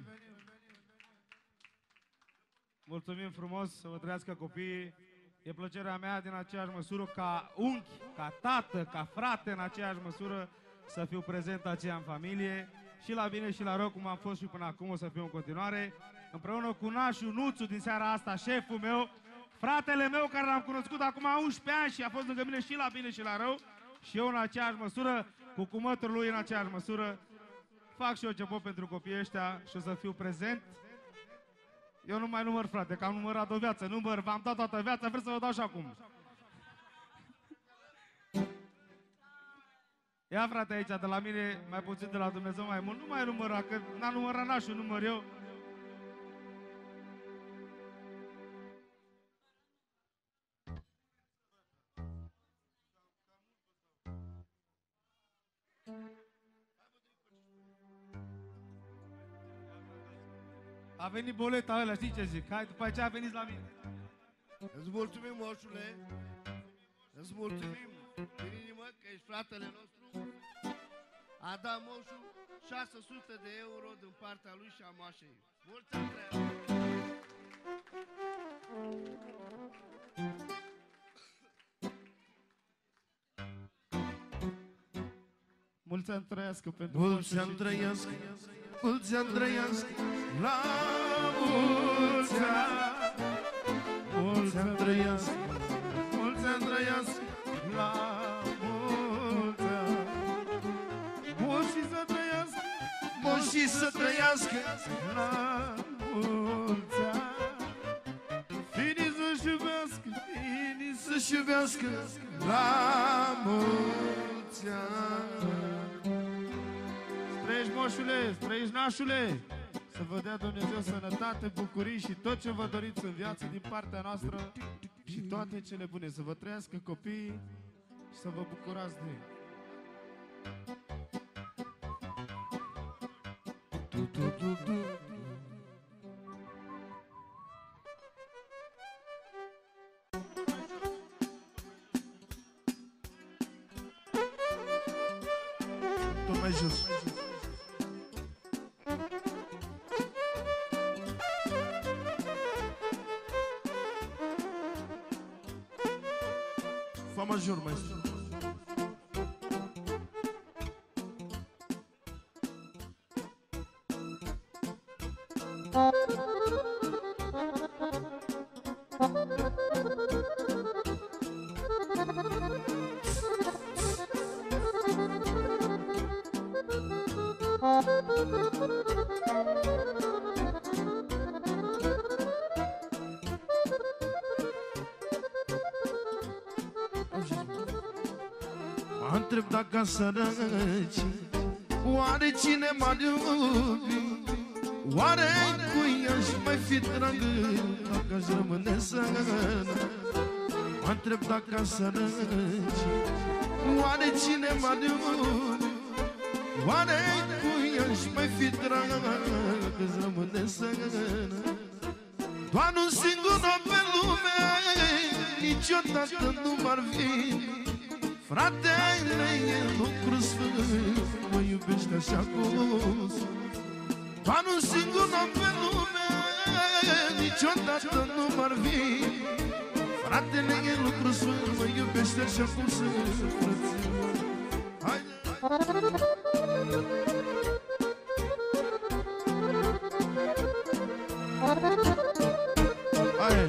Mulțumim frumos, să vă trăiască copiii. E plăcerea mea din aceeași măsură ca unchi, ca tată, ca frate în aceeași măsură să fiu prezent aceea în familie. Și la bine și la rău, cum am fost și până acum, o să fiu în continuare. Împreună cu nașul Nuțu din seara asta, șeful meu, fratele meu care l-am cunoscut acum unsprezece ani și a fost lângă mine și la bine și la rău. Și eu în aceeași măsură, cu cumătul lui în aceeași măsură, fac și eu ce pot pentru copiii ăștia și o să fiu prezent. Eu nu mai număr, frate, că am numărat o viață, număr, v-am dat toată viața, vreau să vă dau și acum. Ia, frate, aici, de la mine, mai puțin de la Dumnezeu mai mult, nu mai număra, că n-a numărat nașul, număr eu. A venit boleta ăla, știi ce zic? Hai, după aceea veniți la mine. Îți mulțumim, moșule. Îți mulțumim din inimă că ești fratele nostru. A dat moșul șase sute de euro din partea lui și a moașei. Mulți ani trăiască! Mulți ani trăiască pentru Mulți ani trăiască, mulți ani trăiască, la mulți ani. Mulți ani trăiască, mulți ani trăiască, la mulți ani. Moșii să trăiască, Moșii să trăiască, la mulți ani. Finii să-și iubească, finii să să-și iubească, la mulți ani. trăiești, moșule, trăiești, nașule. Să vă dea Dumnezeu sănătate, bucurii și tot ce vă doriți în viață din partea noastră și toate cele bune. Să vă trăiască copiii și să vă bucurați de ei. Tot mai jos. Fa major, maestro. Mă întreb dacă săraci, oare cine m-ar iubi? Oare cui aș mai fi dragă dacă aș rămâne sărac? Mă întreb dacă săraci, oare cine m-ar iubi? Oare cui aș mai fi dragă dacă aș rămâne sărac? Doar un singur om pe lume, niciodată nu m-ar fi. Fratele e lucru sfânt, mă iubește așa cum sunt. Doar un singur om pe lume, niciodată nu m-ar fi. Fratele e lucru sfânt, mă iubește așa cum sunt, frăților. Haide! Hai!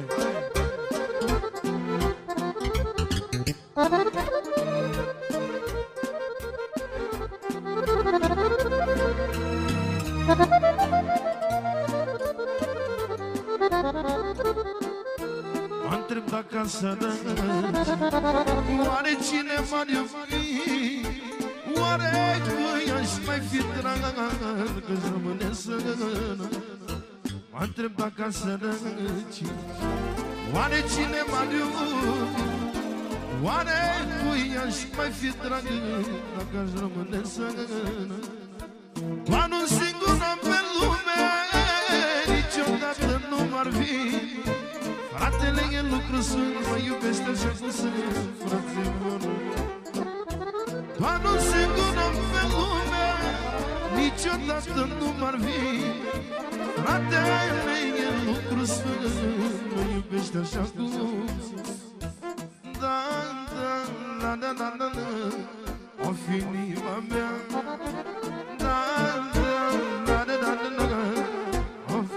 Mă întreb dacă săraci, oare cine m-ar iubi? Oare cui aș mai fi drag că-și rămâne sărac? Mă întreb dacă săraci, oare cine m-ar iubi? Oare cui aș mai fi drag dacă aș rămâne sărac? Doar un singur om pe lume, niciodată nu m-ar fi. Fratele e lucru sfânt, mă iubește așa cum sunt, fraților. Doar un singur om pe lume, niciodată nu m-ar fi. Fratele e lucru sfânt, mă iubește așa cum sunt. Da, da, da, da, da, da, da, o fi inima mea. Da, da, da, da, da, da, da, of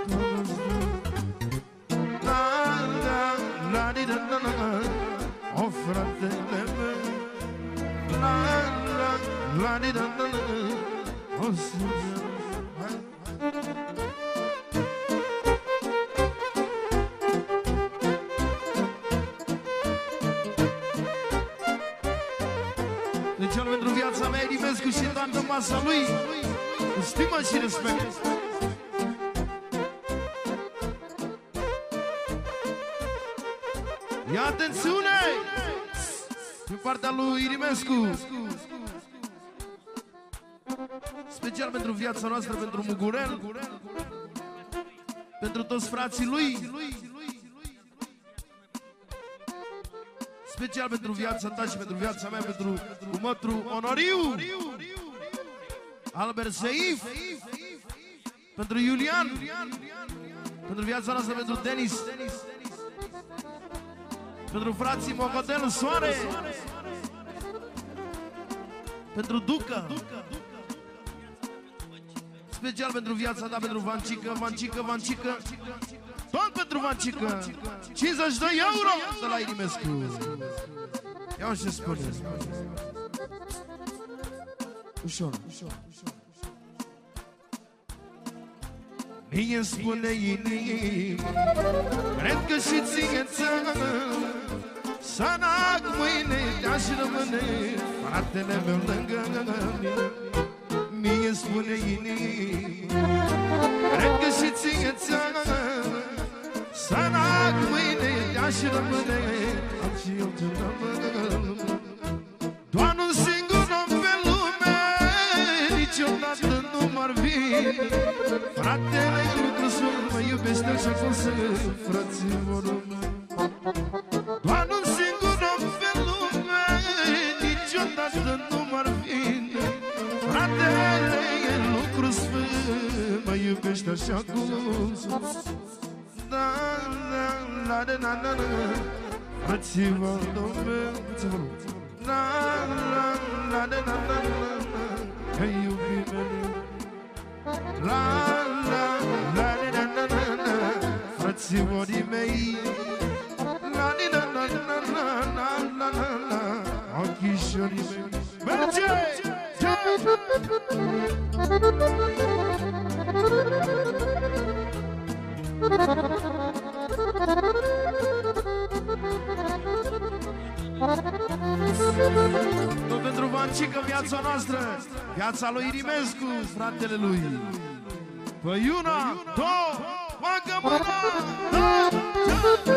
da, da, da, da, da, da, o fratele meu. Da, da, da, da, da, da, o să-mi special pentru viața mea, Elimescu și toată masa lui, cu stimă și respect. Ia atențiune! Din partea lui Elimescu, special pentru viața noastră, pentru Mugurel. pentru toți frații lui, special pentru viața ta și pentru viața mea, pentru următorul Onoriu, Albert Seif, pentru Iulian, pentru viața noastră, pentru Denis, pentru frații Mogodel Soare, pentru Duca, special pentru viața ta, pentru Vancică, Vancică, Vancică, tot pentru Vancică, cincizeci de euro de la Irimescu. Ia-o ce spune. Ușor, ușor. Mie spune inima, cred că și ție țară, să n-ac mâine te-aș rămâne fratele meu lângă mine. Mie spune inima, cred că și ție țară, să n-ac mâine te-aș rămâne, am și eu ce rămân. Doar un singur om pe lume, niciodată nu m-ar vine. Fratele lucru sunt, mă iubește și cum sunt frații vor rămâne. Doar un singur om pe lume, niciodată nu m-ar vine. Fratele e lucru sfânt, mă iubește așa cum sunt. Da, da, la, da, da, da, da. Frații vor rămâne. Da, la, la, da, da, da, da. Că iubire la, la, la, la, la, la, la. Frațiorii mei, la, la, la, la, la, la, la, la, la. Ochișorii mei. Merge! Tot pentru Vancică, viața noastră, viața lui Irimescu, fratele lui. Păi una, două, facă mâna, două,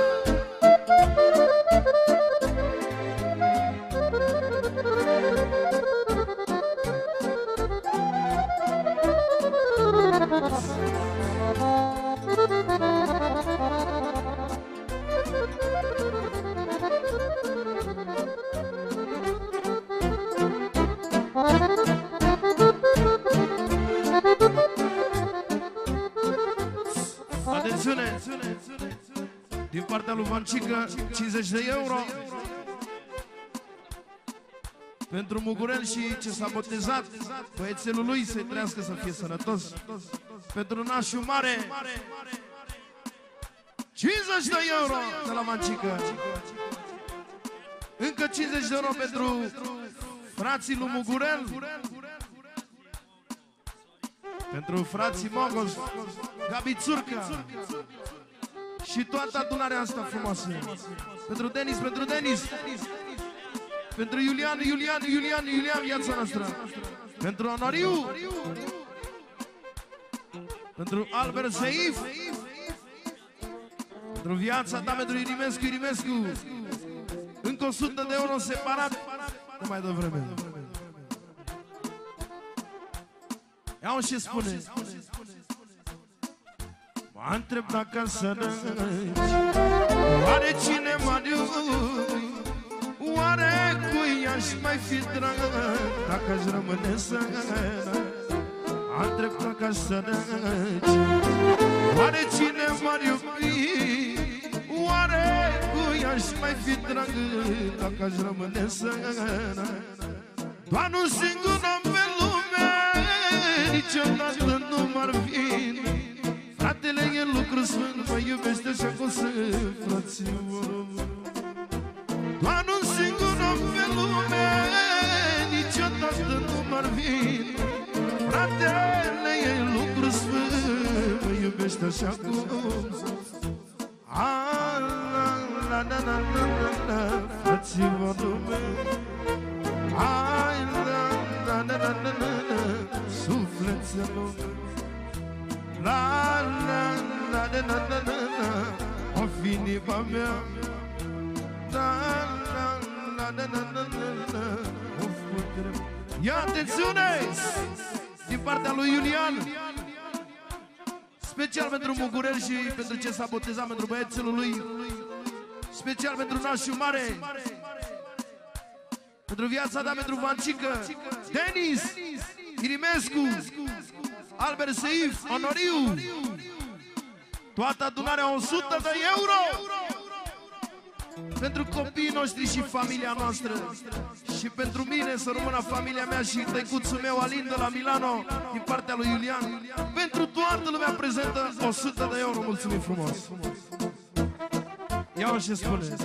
atențiune, din partea lui Vancică, cincizeci de euro pentru Mugurel și ce s-a botezat, băiețelul lui, să-i trăiască, să fie sănătos. Pentru nașul mare, cincizeci de euro de la Vancică. Încă cincizeci de euro pentru frații lui Mugurel, pentru frații Mogos, Gabi Țurca și toată adunarea asta frumoasă. Pentru Denis, pentru Denis, pentru Iulian, Iulian, Iulian, Iulian, viața noastră. Pentru Onoriu, pentru Albert Seif, pentru viața ta, pentru Irimescu, Irimescu. Încă o sută de euro separat, nu mai dă vreme. Ia-o și spune. Mă întreb dacă sărăci, oare cine m-ar iubi? Oare cui aș mai fi drag dacă aș rămâne sărăci? Mă întreb dacă sărăci, oare cine m-ar iubi? Oare cui aș mai fi drag dacă aș rămâne sărăci? Doar un singur om pe lume, niciodată nu m-ar vine. Fratele e lucru sfânt, mă iubește așa cum sunt frații vor rămâne. Doar un singur om pe lume, niciodată nu m-ar vine. Fratele e lucru sfânt, mă iubește așa cum sunt. Ah, la, la, la, la, la, la, la, frații vor rămâne. Ah, la, la, la, la, la, la, la, sufletelor. La, la, la, la, la, la, la, la, o fi inima mea. La, la, la, la, la, la, la, la, o putere. Ia atențiune! Din partea lui Iulian, Special pentru Mugurel și pentru ce s-a botezat, pentru băiețelul lui. Special pentru nașul mare. Pentru viața ta, pentru Vancică, Denis, Irimescu, Albert Seif, Onoriu. Toată adunarea o sută de euro pentru copiii noștri și familia noastră. Și pentru mine, să rămână familia mea și tăicuțul meu Alin de la Milano, din partea lui Iulian. Pentru toată lumea prezentă o sută de euro. Mulțumim frumos. Ia-o și spune.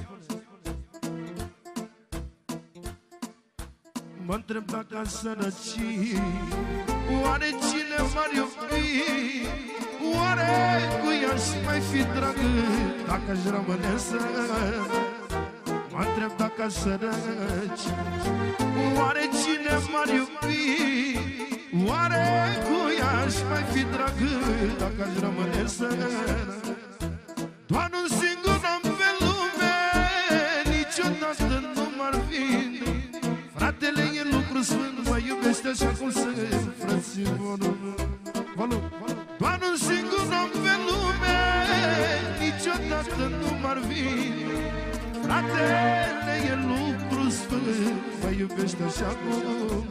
Mă întreb dacă aș sărăci, oare cine m-ar iubi? Oare cui aș mai fi dragă dacă aș rămâne sărac? Mă întreb dacă aș sărăci, oare cine m-ar iubi? Oare cui aș mai fi dragă dacă aș rămâne sărac? Doar un singur om pe lume niciodată nu m-ar vine. Fratele e lucru sfânt, mă iubește așa cum sunt frații volum. Doar un singur om pe lume niciodată nu m-ar vine. Fratele e lucru sfânt, mă iubește așa cum.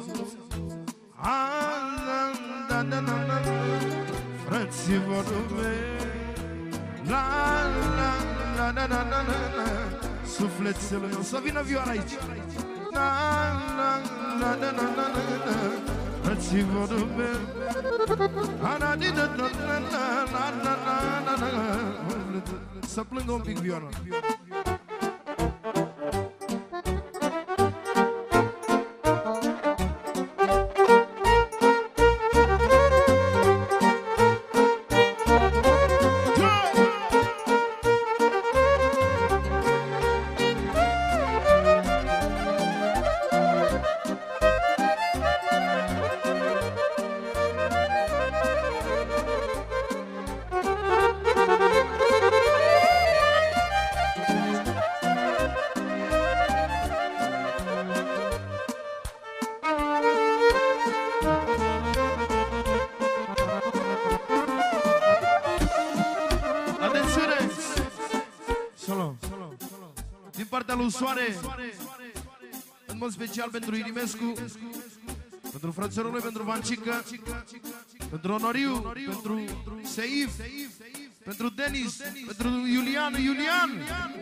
Frații volum. La la la la la la la. Sufletul meu, să vină vioara aici. La la la la la la la. Frații vorbe. La la la la la la la. Să plângă un pic vioara. Soare, în mod special pentru Irimescu, pentru frățărul lui, pentru Vancică, pentru Onoriu, pentru Seif, pentru Denis, pentru Iulian, Iulian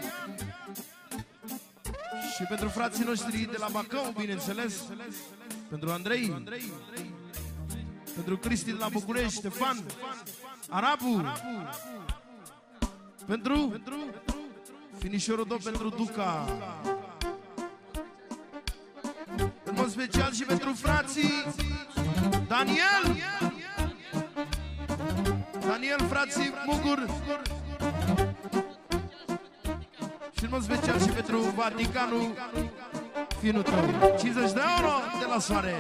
și pentru frații noștri de la Bacău, bineînțeles, pentru Andrei, pentru Cristi de la București, Ștefan, Arabu, pentru finișorul două pentru Duca. În mod special și pentru frații Daniel Daniel, frații Mugur. Și în mod special și pentru Vaticanul finul tău. cincizeci de euro de la Soare.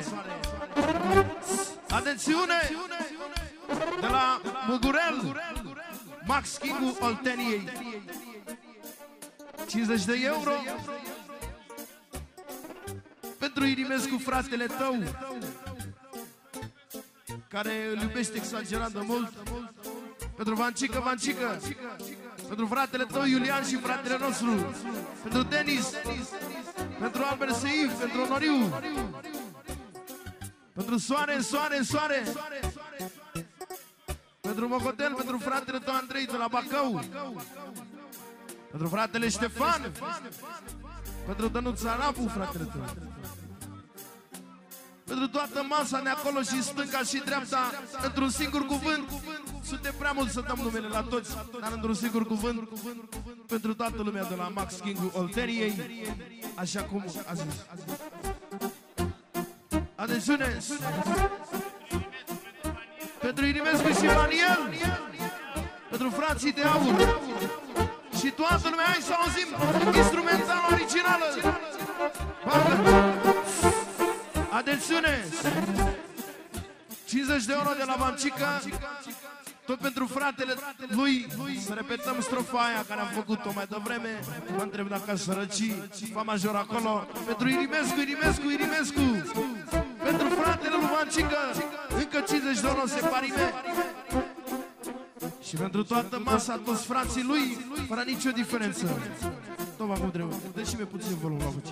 Atențiune! De la Mugurel, Max Kingu Olteniei, cincizeci de euro. Pentru Irimescu, fratele tău, care îl iubește exagerat de mult. Pentru Vancică, Vancică. Pentru fratele tău Iulian și fratele nostru. Pentru Denis. Pentru Albert Seif. Pentru Onoriu. Pentru Soare, Soare, Soare. Pentru Mocotel. Pentru fratele tău Andrei de la Bacău. Pentru fratele Ștefan. Pentru Dănuța Rabu, fratele tău. Pentru toată masa de acolo și stânga și dreapta, într-un singur cuvânt. Suntem prea mulți să dăm numele la toți, dar într-un singur cuvânt. Pentru toată lumea de la Max Kingu Olteriei, așa cum a zis. Atențiune! Pentru Irimescu și Daniel, pentru frații de aur și toată lumea, hai să auzim instrumentală originală. Atențiune! cincizeci de euro de la Vancică, tot pentru fratele lui. Să repetăm strofa aia care am făcut-o mai devreme. Mă întreb dacă aș sărăci, fa major acolo. Pentru Irimescu, Irimescu, Irimescu. Pentru fratele lui Vancică, încă cincizeci de euro separime. Și pentru toată masa, toți frații lui, fără nicio diferență. Toma cu dreu, dă-și mi puțin volum la voce.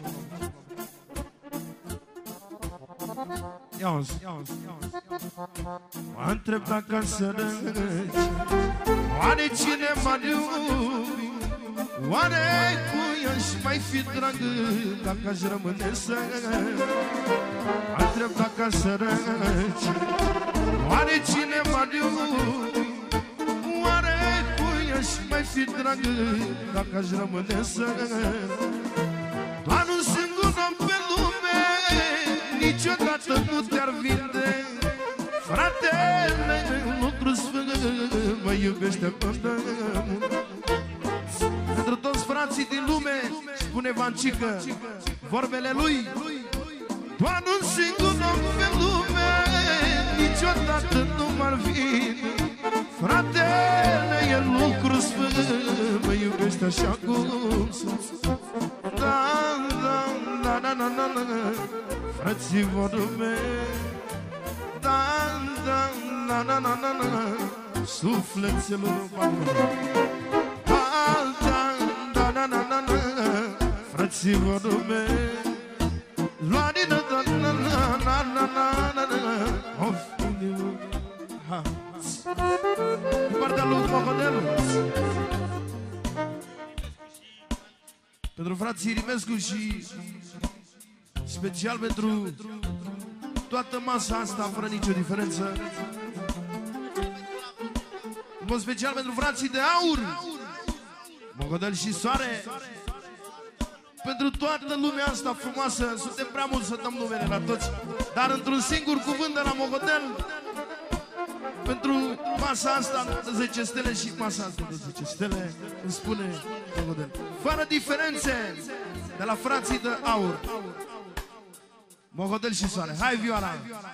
Ia-o-ți, ia-o-ți, ia-o-ți. Mă întreb dacă sărăci, oare cine m-ar iubi? Oare cui aș mai fi dragă dacă aș rămâne sărac? Mă întreb dacă sărăci, oare cine m-ar iubi? Oare cui aș mai fi dragă dacă aș rămâne sărac? Doar un singur om pe lume niciodată nu te-ar vinde. Fratele, lucru sfânt, mă iubește până-mânt. Pentru toți frații din lume, spune Vancică, vorbele lui. Doar un singur om pe lume niciodată nu m-ar vinde. Fratele, e lucru sfânt, mă iubește așa cum sunt. Da, da, da, da, da, da, da, frații vorul meu. Da, da, da, da, da, da, da, sufletelor banului. Da, da, da, da, da, da, da, frații vorul meu. Luani, da, da, da, da, da, da, da, da, da, of, inimul. Ha, din partea lui Mohodelu. Pentru frații Irimescu și special pentru toată masa asta, fără nicio diferență. În mod special pentru frații de aur, Mogodel și Soare. Pentru toată lumea asta frumoasă. Suntem prea mulți să dăm numele la toți, dar într-un singur cuvânt de la Mogodel. Pentru masa asta de zece stele și masa asta de zece stele, îmi spune Mogodel, fără diferențe, de la frații de aur, Mogodel și Soare. Hai, vioara!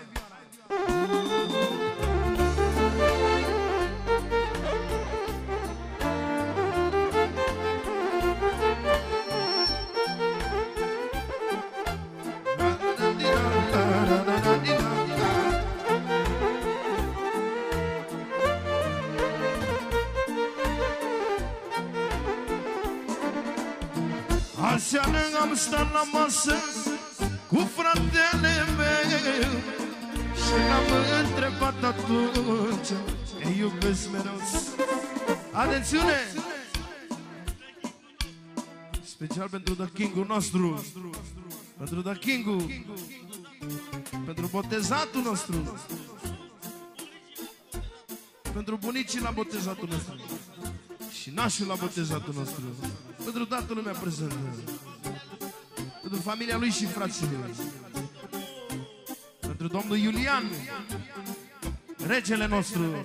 Aseară am stat la masă cu fratele meu și l-am întrebat atunci, te iubesc mereu. Atențiune! Special pentru The King-ul nostru, pentru The King-ul, pentru botezatul nostru, pentru bunicii la botezatul nostru și nașul la botezatul nostru, pentru toată lumea prezentă, pentru familia lui și frații lui, pentru domnul Iulian, regele nostru.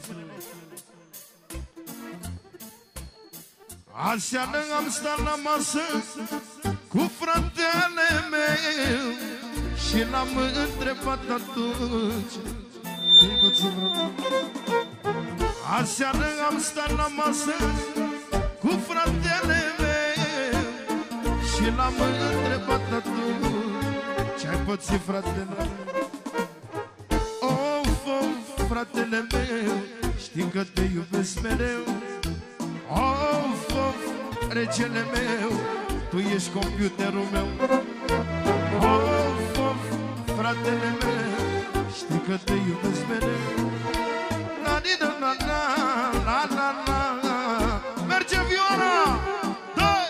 Aseară am stat la masă cu fratele meu și l-am întrebat atunci, aseară am stat la masă cu fratele meu și l-am întrebat atunci, ce-ai pățit, fratele? Of, of, fratele meu, știi că te iubesc mereu. Of, of, regele meu, tu ești computerul meu. Of, of, fratele meu, știi că te iubesc mereu. La di da la la la la la. Merge vioara! Dai!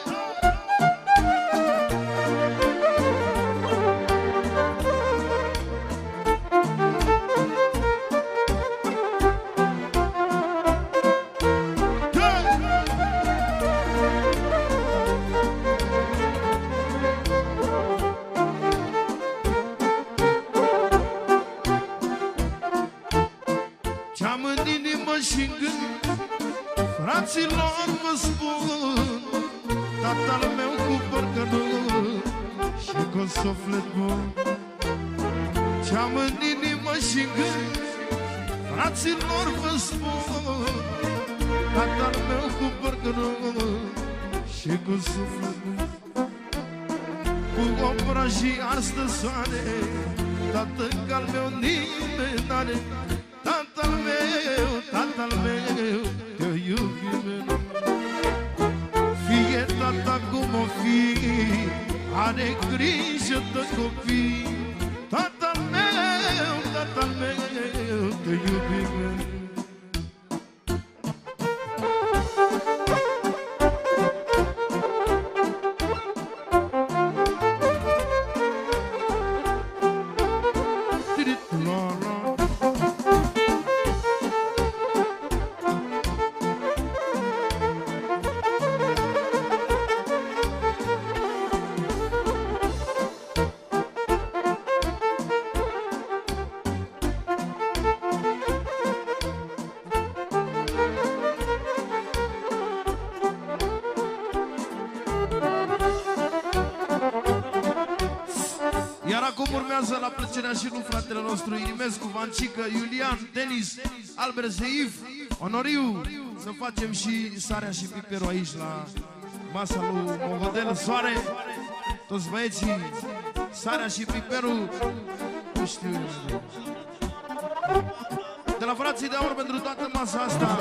Ce-am în inimă și-n gând, fraților vă spun, tatăl meu cu părcănul și cu suflet bun. Ce-am în inimă și-n gând, fraților vă spun, tatăl meu cu părcănul și cu suflet bun. Cu obrajii ars de soare, tatăl al meu nimeni n-are. Tatăl meu, tatăl meu, tata cum o fi, are grijă de copii. Tatăl meu, tatăl meu, te iubim. La plăcerea și lui fratele nostru Irimescu, Vancică, Iulian, Denis, Albert Seif, Onoriu. Să facem și sarea și piperul aici la masa lui Mogodel. Soare, toți băieții, sarea și piperul. Nu știu eu. De la frații de aur pentru toată masa asta,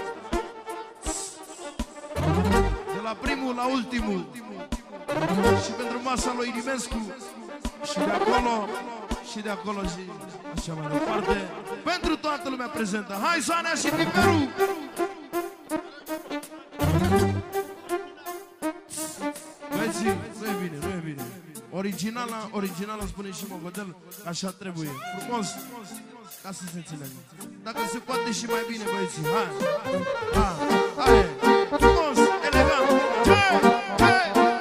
de la primul la ultimul, și pentru masa lui Irimescu. Și de acolo, și de acolo și așa mai departe. Pentru toată lumea prezentă. Hai, Soanea și piperul! Băieții, nu e bine, nu e bine. Originala, originala spune și Mogodel, așa trebuie. Frumos, ca să se înțeleagă. Dacă se poate și mai bine, băieții. Hai, hai, hai, frumos, elegant. Hai, hai!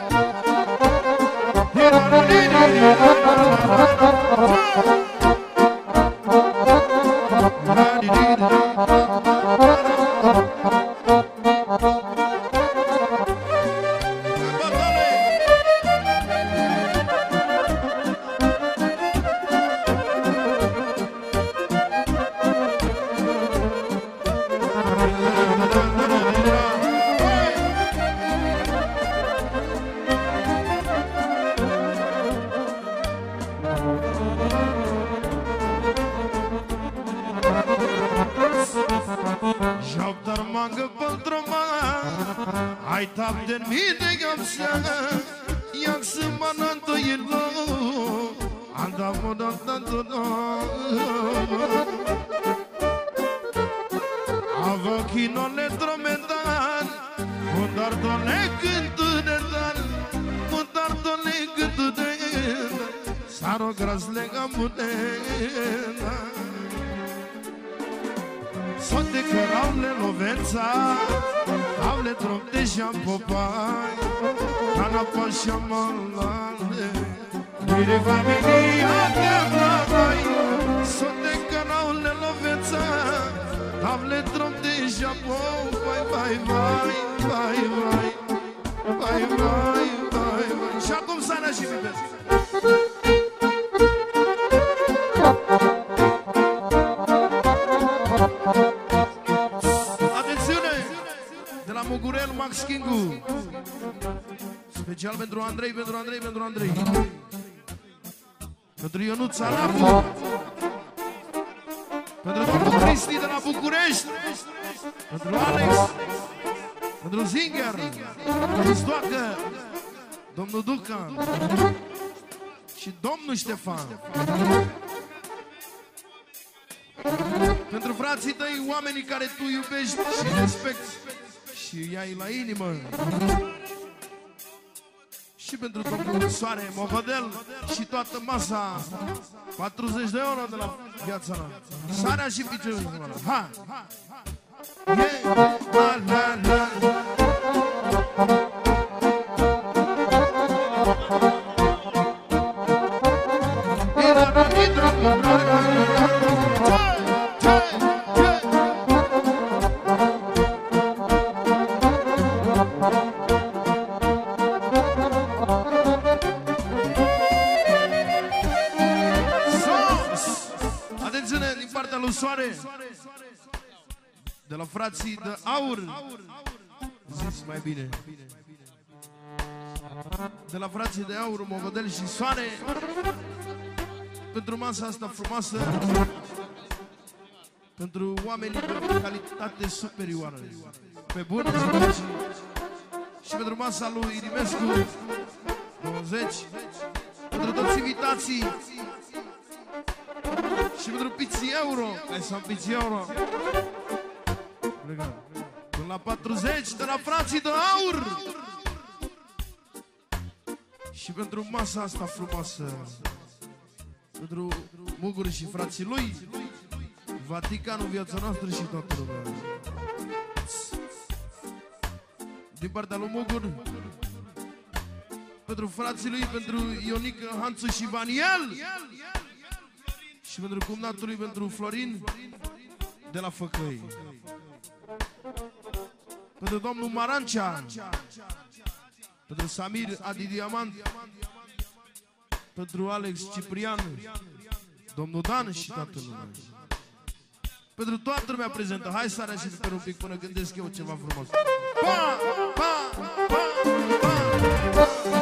Special pentru Andrei, pentru Andrei, pentru Andrei. Pentru Ionuț Arapu. Pentru domnul Cristi de la București. Pentru Alex. Pentru Zinger. Pentru Stoacă. Domnul Duca. Și domnul Ștefan. Pentru frații tăi, oamenii care tu iubești și respecti și i-ai la inimă. Și pentru domnul Soare, Mogodel și toată masa, patruzeci de euro de la viața mea. Sarea și piciorul. Ha! Yeah. La, la, la. Soare, de la frații de aur, zis mai bine, de la frații de aur, Mogodel și Soare, pentru masa asta frumoasă, pentru oamenii de calitate superioară, pe bună zi Și pentru masa lui Irimescu douăzeci. Pentru toți invitații. Și pentru Pizzi Euro. Hai să am Pizzi Euro. Până la patruzeci de la frații de aur. Și pentru masa asta frumoasă, pentru Mugur și frații lui, Vaticanul, viața noastră și toată lumea. Din partea lui Mugur, pentru frații lui, pentru Ionică, Hanțu și Vaniel. Și pentru cumnatul lui, pentru Florin de la Făcăi. Pentru domnul Marancea, pentru Samir Adi Diamant, pentru Alex Ciprian, domnul Dan și toată lumea. Pentru toată lumea prezentă. Hai să arăt și pe un pic până gândesc eu ceva frumos. Pa, pa, pa, pa.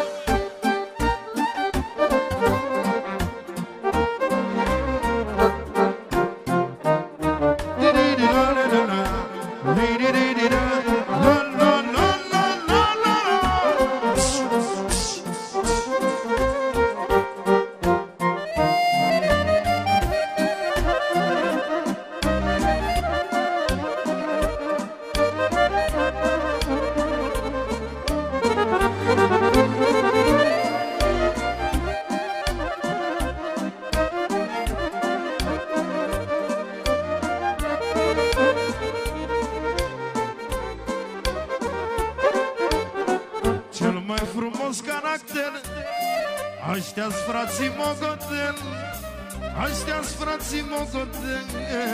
Aștia-s frații Mogoten, aștia-s frații Mogoten.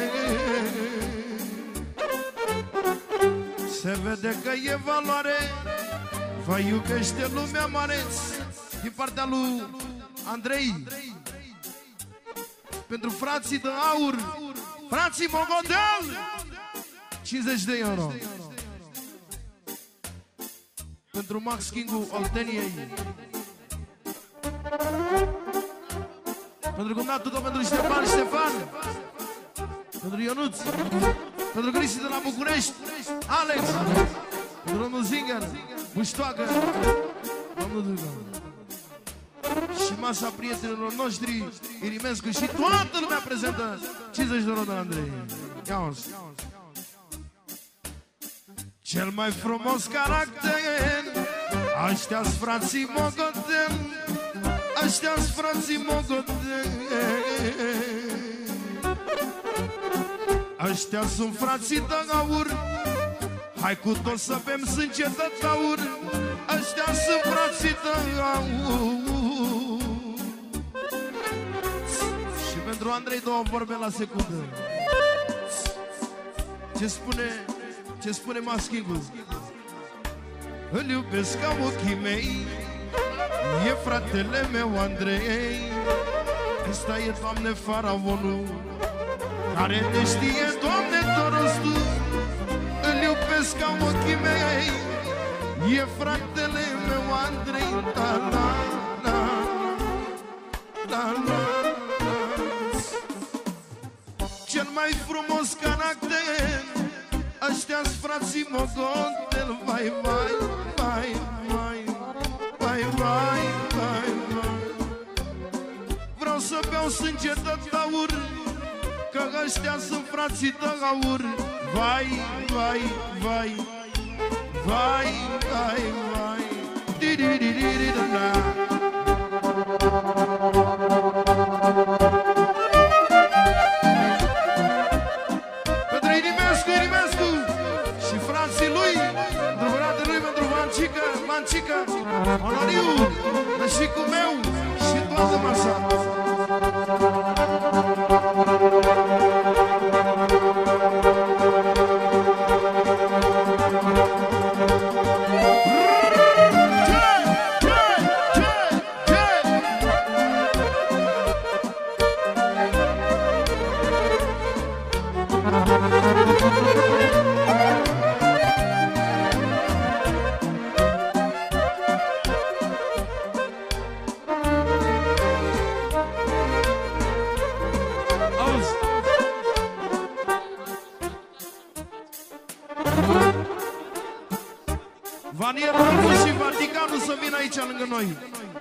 Se vede că e valoare, vă iubește lumea mare. Din partea lui Andrei, pentru frații de aur, frații Mogoten, cincizeci de euro. Pentru Max Kingu Olteniei, pentru cumnatul tău, pentru Ștefan, Ștefan, pentru Ionuț, pentru Cristi de la București, Alex, pentru domnul Zinger, Buștoacă, domnul Dugan. Și masa prietenilor noștri, Irimescu și toată lumea prezentă, cincizeci de euro de la Andrei. Ia-o. Cel mai frumos caracter, aștia-s frații Mogoten, aștia-s frații Mogoten. Aștia sunt frații de aur, hai cu toți să bem sânge de taur. Aștia sunt frații de aur. Și pentru Andrei două vorbe la secundă. Ce spune, ce spune Maschingul? Îl iubesc ca ochii mei, e fratele meu Andrei. Ăsta e, Doamne, faraonul care te știe, Doamne, tot rostul. Îl iubesc ca ochii mei, e fratele meu Andrei. Da, da, da, da, da. Cel mai frumos caracter, ăștia-s frații Mogoten. Vai, vai, vai, vai, vai, vai, vai, vai. Vreau să beau sânge de taur, că ăștia sunt frații de aur. Vai, vai, vai, vai, vai, vai. Di-di-di-di-di-da. Pentru Irimescu, Irimescu și frații lui, pentru fratele lui, pentru Vancică, Vancică, Onoriu, nășicul meu și toată masa. aici lângă noi.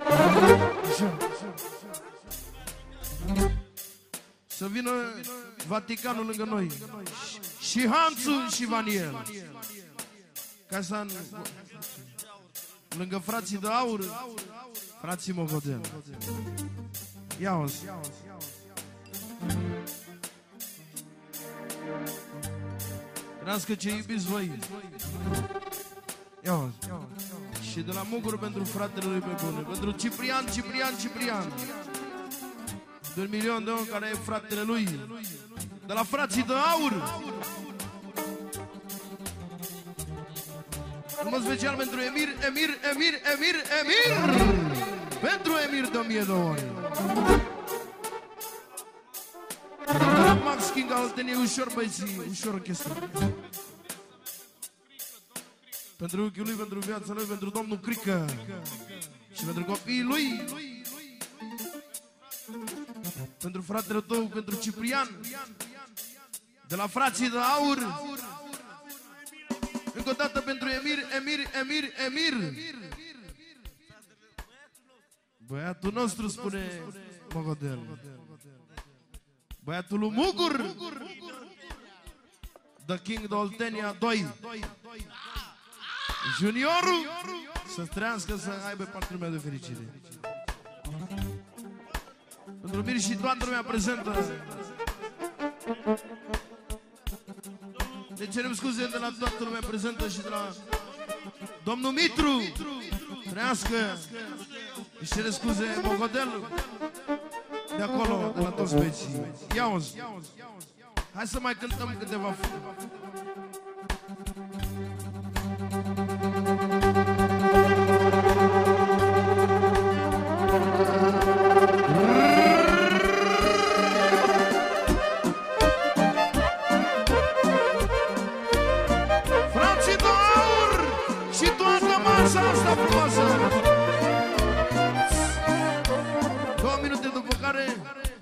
Să vină Vaticanul lângă noi. Și Hanțu și Vaniel. Ca să lângă frații de aur, frații Mogodel. Ia-o-ți. Trească ce iubiți voi. Ia-o-ți. Și de la Mugur pentru fratele lui pe bune. Pentru Ciprian, Ciprian, Ciprian. De un milion de om care e fratele lui. De la frații de aur. Un mod special pentru Emir, Emir, Emir, Emir, Emir. Pentru Emir de o mie de ori. Max King al Olteniei, ușor băieții, ușor orchestră. Pentru unchiul lui, pentru viața lui, pentru domnul Crică. Și pentru copiii lui. Pentru fratele tău, pentru Ciprian. De la frații de aur. Încă o dată pentru Emir, Emir, Emir, Emir. Băiatul nostru, spune Mogodel. Băiatul lui Mugur. The King de Oltenia doi. Juniorul. Să trăiască, să aibă partea lumea de fericire. Pentru Mir și toată lumea prezentă. Ne cerem scuze de la toată lumea prezentă și de la domnul Mitru. Trăiască. Își cere scuze Mogodel. De acolo, de la toți băieții. Ia-o-ți. Hai să mai cântăm câteva. Frații de aur și toată masa asta frumoasă. Două minute după care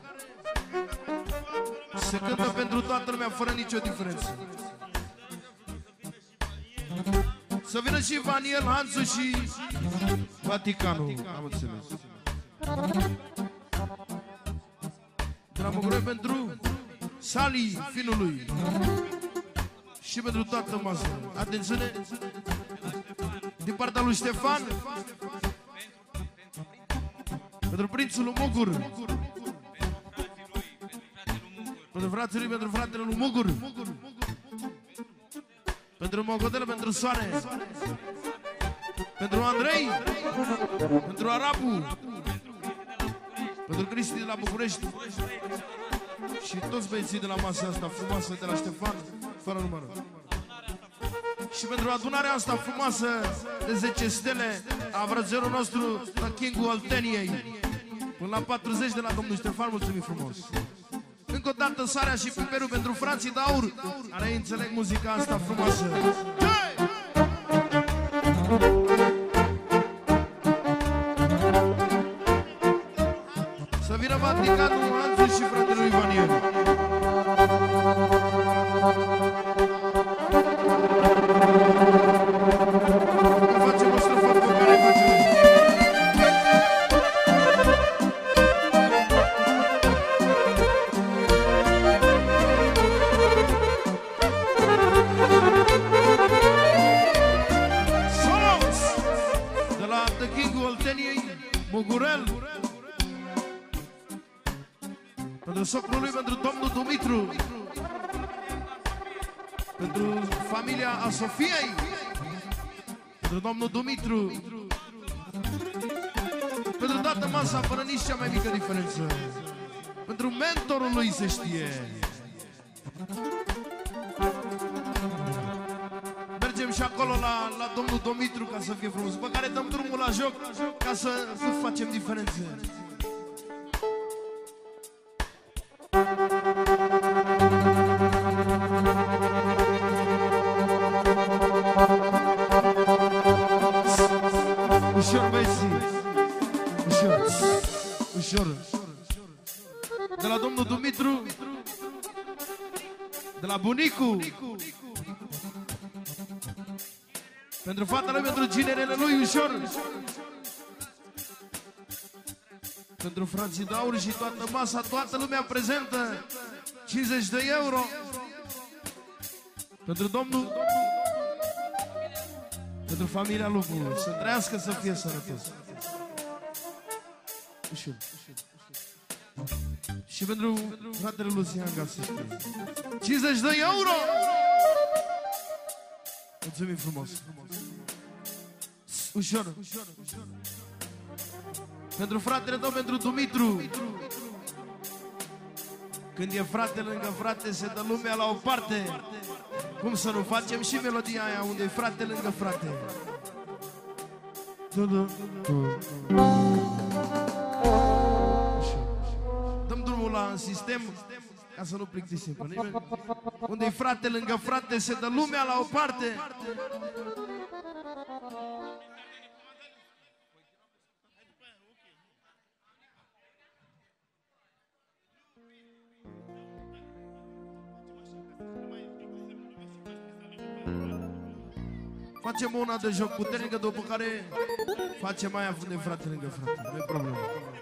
se cântă pentru toată lumea fără nicio diferență. Să vină și Vaniel, Hanțu și Vaticanul. Am înțeles. De la Muguroi pentru Sali, finului. Și pentru toată masa. Atențiune! Din partea lui Ștefan. Pentru prințul lui Mugur. Pentru frații lui, pentru fratele lui Mugur. Pentru Mogodel, pentru Soare. Pentru Andrei. Pentru Arabu. Pentru Cristi de la București. Și toți băieții de la masa asta frumoasă, de la Ștefan, fără număr. Și pentru adunarea asta frumoasă de zece stele a vrăzerul nostru, la King-ul Olteniei. Până la patruzeci de la domnul Ștefan, mulțumim frumos. Încă o dată sarea și piperul pentru frații de aur, care înțeleg muzica asta frumoasă. Hey! Să vină Vaticanul, Hanțu și fratele lui Vaniel. Facem o străfă pe care facem. Mugurel. Pentru socrul lui, pentru domnul Dumitru. Pentru familia a Sofiei. Pentru domnul Dumitru. Pentru toată masa, fără nici cea mai mică diferență. Pentru mentorul lui, se știe. Mergem și acolo la, la domnul Dumitru, ca să fie frumos. Pe care dăm drumul la joc, ca să nu facem diferențe. Ușor, băieții. Ușor. Ușor. De la domnul Dumitru. De la bunicu. Pentru fata lui, pentru ginerele lui, ușor. Pentru frații Dauri și toată masa, toată lumea prezentă, cincizeci de euro. Pentru domnul, pentru familia Lupu, să trăiască, să fie sănătos. Ușor. Și pentru fratele Lucian Gasa, cincizeci de euro. Mulțumim frumos. Ușor. Pentru fratele tău, pentru Dumitru. Când e frate lângă frate, se dă lumea la o parte. Cum să nu facem și melodia aia unde e frate lângă frate? Dăm drumul la sistem ca să nu plictisim pe nimeni. Unde e frate lângă frate, se dă lumea la o parte. Facem una de joc puternică, după care facem aia unde frate lângă frate. Nu e problemă.